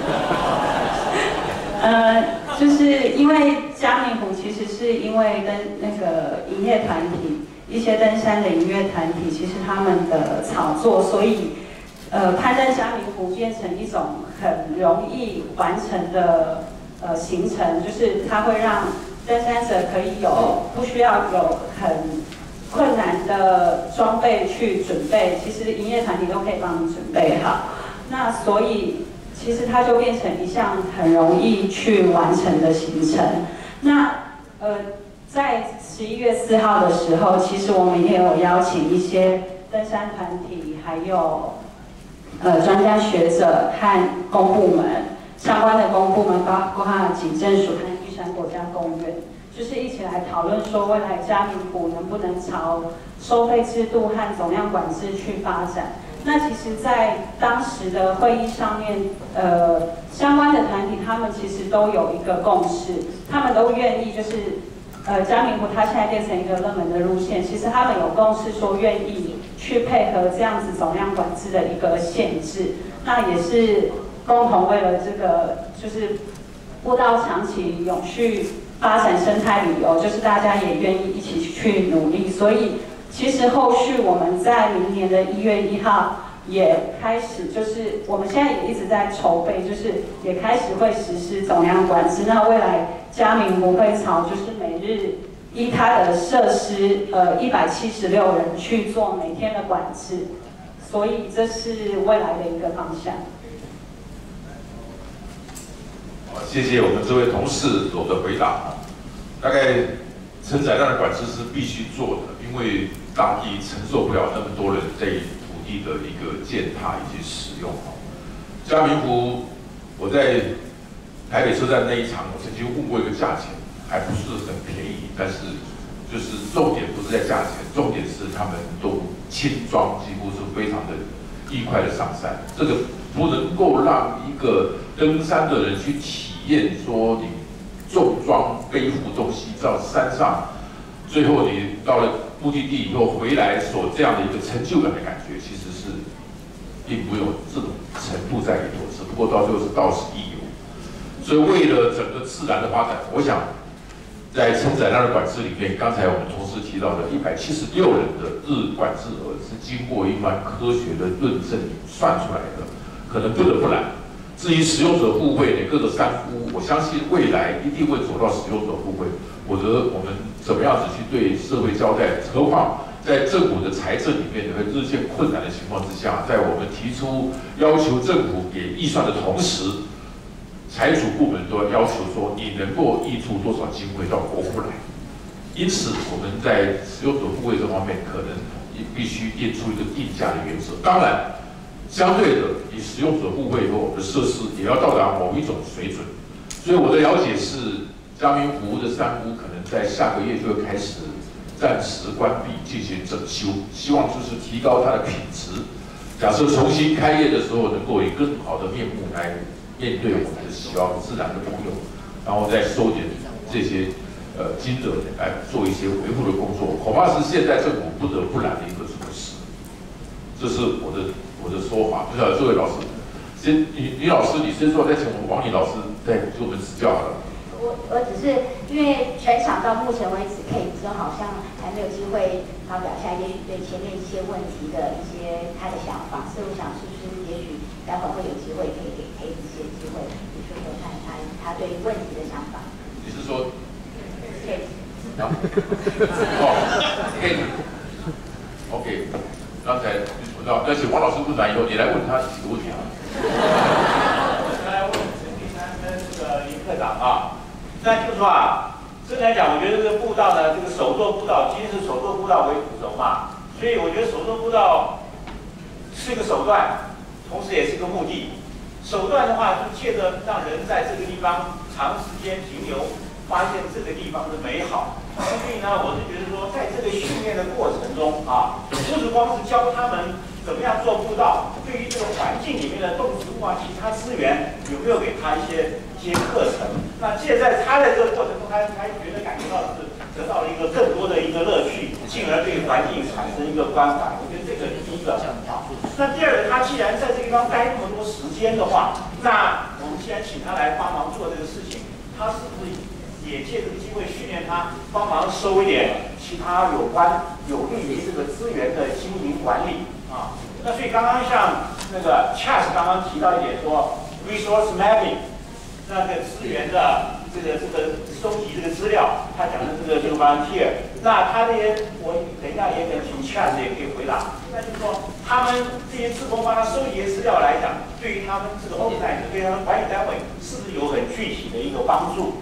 呃，就是因为嘉明湖其实是因为登那个营业团体，一些登山的营业团体，其实他们的炒作，所以呃，攀登嘉明湖变成一种很容易完成的呃行程，就是它会让登山者可以有不需要有很困难的装备去准备，其实营业团体都可以帮你准备好。那所以其实它就变成一项很容易去完成的行程。那呃，在十一月四号的时候，其实我们也有邀请一些登山团体，还有呃专家学者和公部门相关的公部门，包括警政署和玉山国家公园，就是一起来讨论说，未来嘉明湖能不能朝收费制度和总量管制去发展。那其实，在当时的会议上面，呃，相关的团体他们其实都有一个共识，他们都愿意就是，呃，嘉明湖它现在变成一个热门的路线，其实他们有共识说愿意去配合这样子总量管制的一个限制，那也是共同为了这个就是步道长期永续发展生态旅游，就是大家也愿意一起去努力，所以。其实后续我们在明年的一月一号也开始，就是我们现在也一直在筹备，就是也开始会实施总量管制。那未来嘉明湖会朝就是每日依它的设施呃一百七十六人去做每天的管制，所以这是未来的一个方向。 好，谢谢我们这位同事我的回答。大概承载量的管制是必须做的，因为当地承受不了那么多人对土地的一个践踏以及使用。嘉明湖，我在台北车站那一场，我曾经问过一个价钱，还不是很便宜，但是就是重点不是在价钱，重点是他们都轻装，几乎是非常的愉快的上山。这个不能够让一个登山的人去体验说你重装背负东西到山上，最后你到了目的地以后回来所这样的一个成就感的感觉，其实是并没有这种程度在里头，只不过到最后是到此一游。所以为了整个自然的发展，我想在承载量的管制里面，刚才我们同事提到的一百七十六人的日管制额是经过一番科学的论证算出来的，可能不得不然。至于使用者互惠的各个山夫，我相信未来一定会走到使用者互惠，否则我们怎么样子去对社会交代？何况在政府的财政里面会日渐困难的情况之下，在我们提出要求政府给预算的同时，财主部门都要要求说你能够挹注多少经费到国库来。因此，我们在使用者互惠这方面，可能也必须定出一个定价的原则。当然。相对的，以使用者互惠以后，我们的设施也要到达某一种水准。所以我的了解是，嘉明湖的山屋可能在下个月就会开始暂时关闭进行整修，希望就是提高它的品质。假设重新开业的时候，能够以更好的面目来面对我们的喜欢自然的朋友，然后再收点这些呃金额来做一些维护的工作，恐怕是现在政府不得不然的一个措施。这是我的。我的说法，不晓得这位老师，先李李老师，你先说，再请我们王李老师再给我们指教好了。 我我只是因为全场到目前为止，Kate就好像还没有机会发表下，也许对前面一些问题的一些他的想法，所以我想是不是也许待会会有机会可以给 Kate 一些机会，你说说看他他对问题的想法。 你是说 Kate？ 哦 ，Kate，OK， 刚才。而且王老师问完以后，你来问他几个问题啊？ 我来问陈立山跟这个林科长啊，那就是说啊，真来讲，我觉得这个步道呢，这个手作步道，其实是手作步道为主轴嘛，所以我觉得手作步道是一个手段，同时也是一个目的。手段的话，就借着让人在这个地方长时间停留，发现这个地方的美好。所以呢，我是觉得说，在这个训练的过程中啊，不是光是教他们怎么样做步道，对于这个环境里面的动植物啊、其他资源，有没有给他一些一些课程？那现在他在这个过程中，他他觉得感觉到是得到了一个更多的一个乐趣，进而对环境产生一个关怀。我觉得这个是第一个。好，那第二个，他既然在这个地方待那么多时间的话，那我们既然请他来帮忙做这个事情，他是不是也借这个机会训练他，帮忙收一点其他有关有利于这个资源的经营管理啊？那所以刚刚像那个 Charles 刚刚提到一点说 resource mapping， 那个资源的这个这个收集这个资料，他讲的这个这个 volunteer， 那他这些我等一下也可以请 Charles 也可以回答。那就是说，他们这些志工帮他收集资料来讲，对于他们这个 oversight， 对他们管理单位是不是有很具体的一个帮助？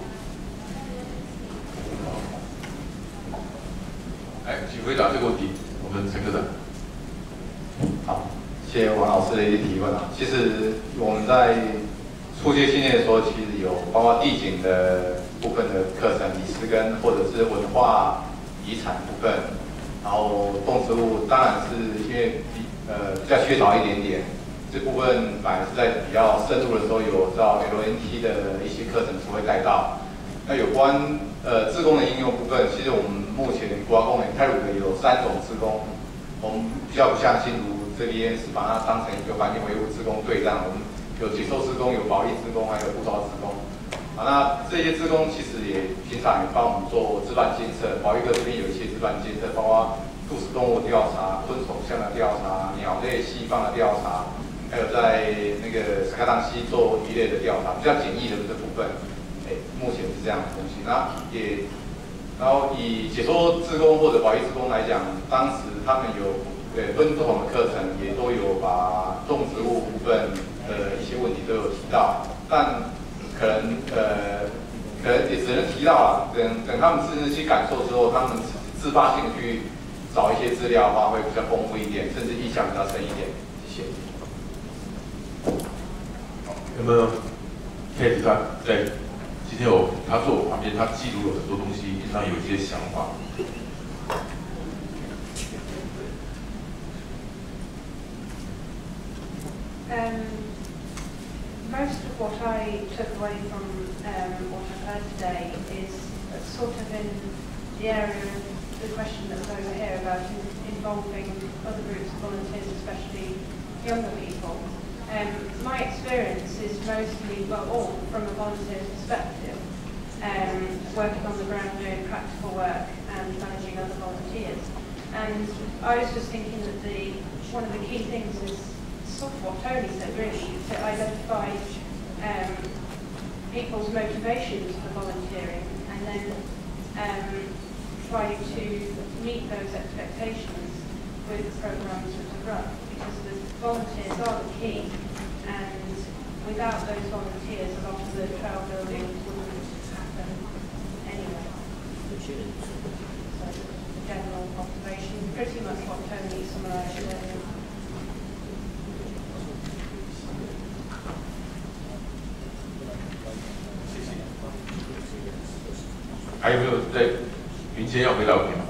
哎，请回答这个问题，我们陈科长。 好，谢谢王老师的一些提问啊。其实我们在初阶训练的时候，其实有包括地景的部分的课程，李斯根或者是文化遗产部分，然后动植物当然是因为比呃比较缺少一点点，这部分反而是在比较深入的时候有到 L N T 的一些课程才会带到。那有关呃志工的应用部分，其实我们目前国家公园泰鲁阁有三种志工，我们比较不像新竹这边是把它当成一个环境维护志工队这样，我们有解说志工、有保育志工，还有步道志工。啊，那这些志工其实也平常也帮我们做自然监测，保育科这边有一些自然监测，包括兔食动物调查、昆虫项的调查、鸟类、栖放的调查，还有在那个斯卡当溪做鱼类的调查，比较简易的这部分。哎，目前是这样的东西。那也，然后以解说志工或者保育志工来讲，当时他们有呃分不同的课程，也都有把动植物部分的一些问题都有提到，但可能呃可能也只能提到啊，等等他们真正去感受之后，他们自发性的去找一些资料的话，会比较丰富一点，甚至印象比较深一点。谢谢。 有没有 Kate 他在？今天我他坐我旁边，他记录了很多东西，平常有一些想法。 Um, most of what I took away from um, what I've heard today is sort of in the area of the question that was over here about in, involving other groups of volunteers, especially younger people. Um, my experience is mostly, well, all from a volunteer perspective, um, working on the ground doing practical work and managing other volunteers. And I was just thinking that the one of the key things is sort of what Tony said, really, to identify um, people's motivations for volunteering and then um, try to meet those expectations with the programs that are run. Because the volunteers are the key, and without those volunteers, a lot of the trail building wouldn't happen anyway. So, general observation, pretty much what Tony summarised earlier. 还有没有在云谦要回答问题吗？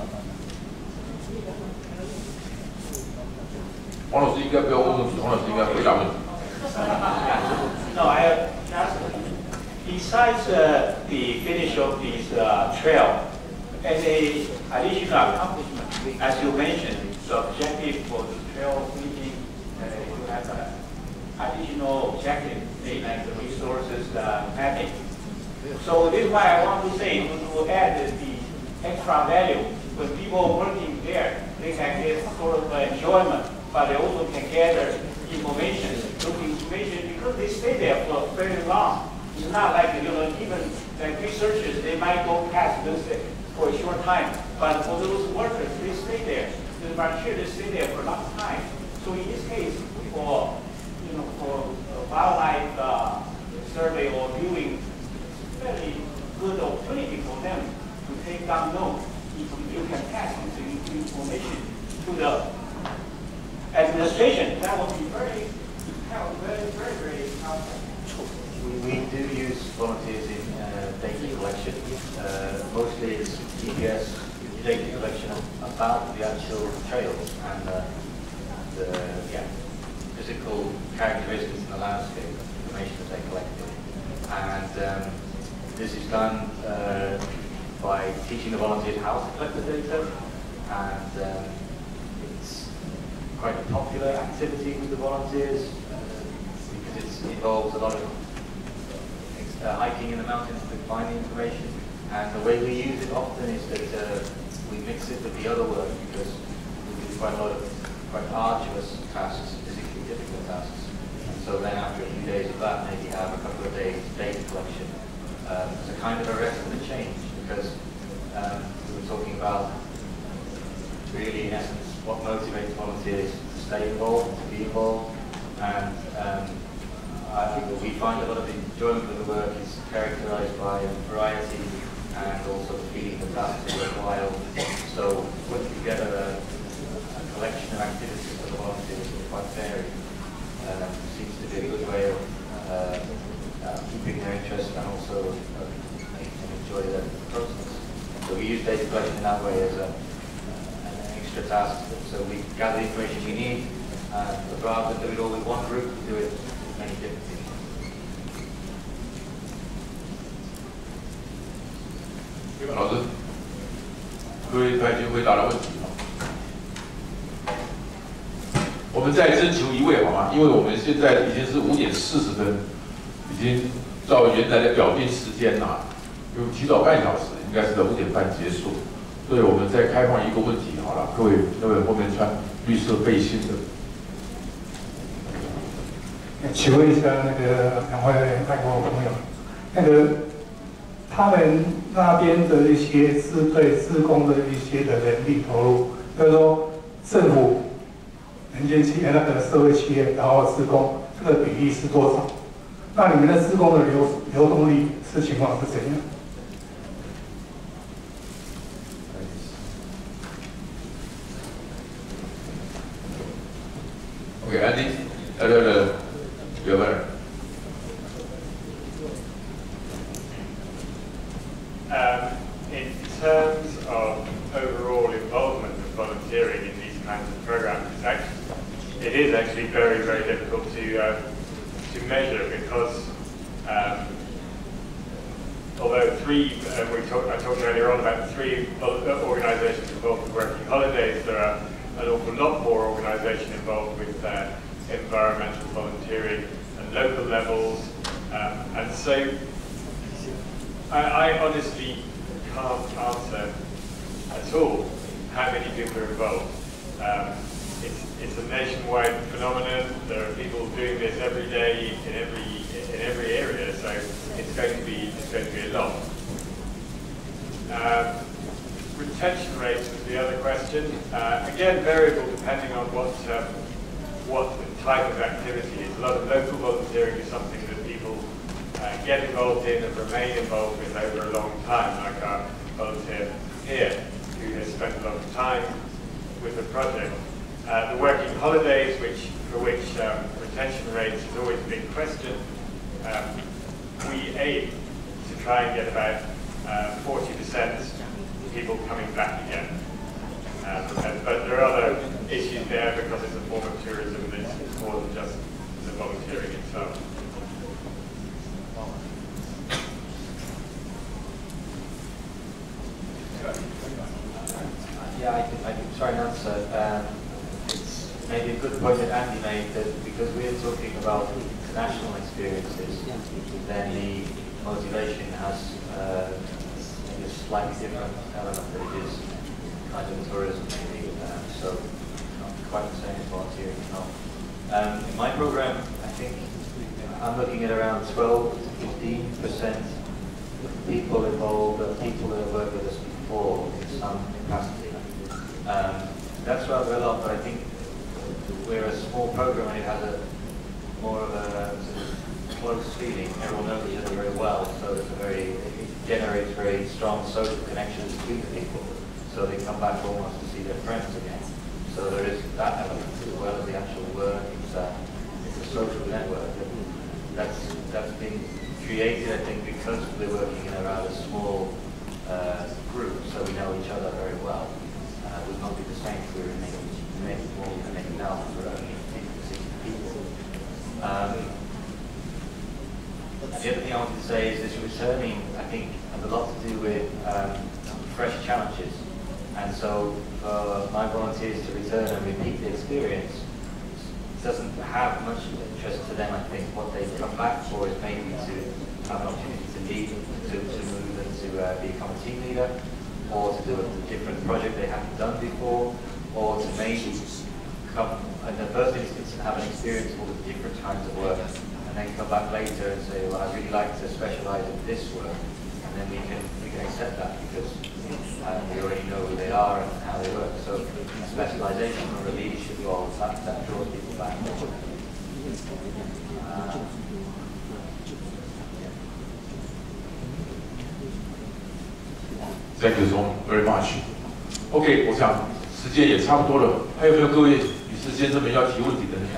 王老师应该不要问问题，王老师应该回答问题。 No, I have just, besides uh, the finish of this uh, trail, as a additional accomplishment, as you mentioned, the objective for the trail meeting, uh, you have an additional objective, like the resources uh, mapping. So this is why I want to say, to, to add the extra value, when people working there, they can get sort of enjoyment, but they also can gather information, look information, because they stay there for very long. It's not like, you know, even like researchers, they might go past this for a short time, but for those workers, they stay there. The volunteers, they stay there for a long time. So in this case, for, you know, for wildlife uh, survey or viewing, very good opportunity for them to take down notes. If you can pass this information to the administration, that would be very, very, very, very helpful. We, we do use volunteers in uh, data collection. Uh, mostly it's G P S data collection about the actual trails and uh, the yeah, physical characteristics in the landscape, information that they collected. And um, this is done uh, by teaching the volunteers how to collect the data, and um, it's quite a popular activity with the volunteers uh, because it's, it involves a lot of uh, hiking in the mountains to find the information. And the way we use it often is that uh, we mix it with the other work, because we do quite a lot of quite arduous tasks, physically difficult tasks. And so then after a few days of that, maybe have a couple of days data collection. Um, as a kind stay involved, to be involved, and um, I think that we find a lot of the enjoyment of the work is characterized by variety and also the feeling that that's worthwhile. So putting together a, a collection of activities for the volunteers is quite varied. Uh, seems to be a good way of uh, uh, keeping their interest and also uh, making them enjoy the process. So we use data collection in that way as a, an extra task. So we gather the information we need, uh, but rather than do it all with one group, we do it with many different people. 老师，各位团已经回答了问题了。我们再征求一位好吗？因为我们现在已经是五点四十分，已经照原来的表定时间啦，因为提早半小时，应该是在五点半结束。所以我们再开放一个问题好了，各位各位后面穿绿色背心的。 请问一下那个两位外国朋友，那个。 他们那边的一些自费自工的一些的人力投入，就是说政府、民间企业、那个社会企业，然后自工这个比例是多少？那你们的自工的流流动率是情况是怎样？ OK， Andy， 来来来，有没有？ Um, in terms of overall involvement of volunteering in these kinds of programs, it's actually, it is actually very, very difficult to uh, to measure because um, although three, uh, we talked, I talked earlier on about three organisations involved with working holidays, there are an awful lot more organisations involved with uh, environmental volunteering and local levels, um, and so. I, I honestly can't answer at all how many people are involved. Um, it's, it's a nationwide phenomenon. There are people doing this every day in every in every area, so it's going to be it's going to be a lot. Um, retention rates was the other question. Uh, again, variable depending on what um, what the type of activity is. A lot of local volunteering is something that people Uh, get involved in and remain involved with over a long time, like our volunteer here, who has spent a lot of time with the project. Uh, the working holidays, which for which um, retention rates has always been questioned, um, we aim to try and get about uh, forty percent people coming back again. Um, but there are other issues there because it's a form of tourism that's more than just the volunteering itself. Yeah, I can, I can try and answer. Um, it's maybe a good point that Andy made that because we're talking about international experiences, then the motivation has uh, maybe a slightly different element that it is kind of tourism maybe. Um, so not quite the same as volunteering. No. Um, in my program, I think I'm looking at around twelve to fifteen percent people involved, uh, people that have worked with us before in some capacity. Um, that's rather a lot, but I think we're a small program and it has a more of a sort of close feeling. Everyone knows each other very well, so it's a very, it generates very strong social connections between the people. So they come back almost to see their friends again. So there is that element as well as the actual work. It's a, it's a social network. That's that's been created, I think, because we're working in a rather small uh, group, so we know each other very well. Uh, would not be the same if we were making making more than making now for only fifty, sixty people. Um, the other thing I wanted to say is this returning, I think, has a lot to do with um, fresh challenges. And so for my volunteers to return and repeat the experience doesn't have much interest to them, I think. What they come back for is maybe to have an opportunity to lead, to, to move and to uh, become a team leader, or to do a different project they haven't done before, or to maybe come, in the first instance, and have an experience of all the different kinds of work, and then come back later and say, well, I'd really like to specialize in this work, and then we can we can accept that because and we already know who they are and how they work. So specialization or the leadership roles, that, that draws people back. Uh, Thank you so very much. OK， 我想时间也差不多了，还有没有各位女士先生们要提问题的呢？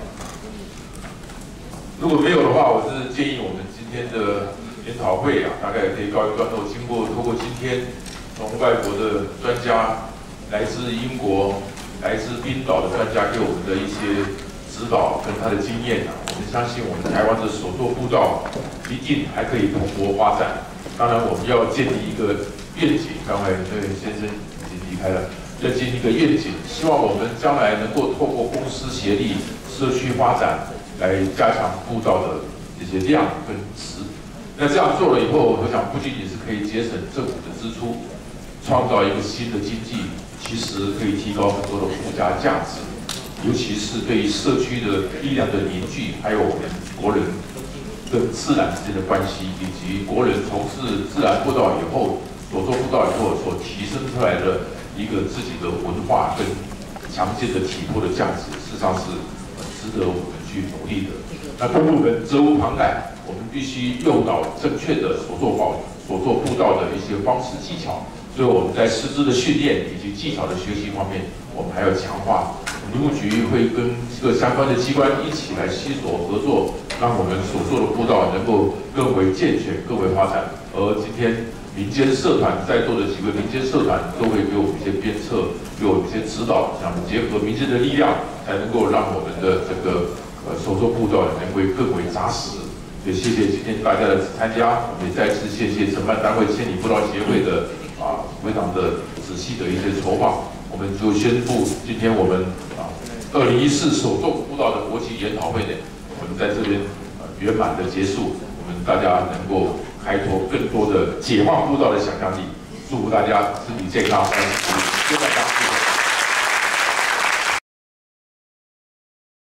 如果没有的话，我是建议我们今天的研讨会啊，大概可以告一段落。经过透过今天从外国的专家，来自英国、来自冰岛的专家给我们的一些指导跟他的经验啊，我们相信我们台湾的手作步道一定还可以蓬勃发展。当然，我们要建立一个愿景，刚才那位先生已经离开了，要建立一个愿景，希望我们将来能够透过公司协力、社区发展，来加强步道的这些量跟质。那这样做了以后，我想不仅仅是可以节省政府的支出，创造一个新的经济，其实可以提高很多的附加价值，尤其是对于社区的力量的凝聚，还有我们国人跟自然之间的关系，以及国人从事自然步道以后。所做步道以后所提升出来的一个自己的文化跟强健的体魄的价值，事实上是值得我们去努力的。那公务人责无旁贷，我们必须诱导正确的所做保所做步道的一些方式技巧。所以我们在师资的训练以及技巧的学习方面，我们还要强化。林务局会跟各相关的机关一起来携手合作，让我们所做的步道能够更为健全、更为发展。而今天。民间社团在座的几个民间社团都会给我们一些鞭策，给我们一些指导，想结合民间的力量，才能够让我们的这个呃手作步道能够更为扎实。所以谢谢今天大家的参加，我们也再次谢谢承办单位千里步道协会的啊非常的仔细的一些筹划。我们就宣布今天我们啊二零一四手作步道的国际研讨会呢，我们在这边呃圆满的结束，我们大家能够。开拓更多的解放步道的想象力，祝福大家身体健康。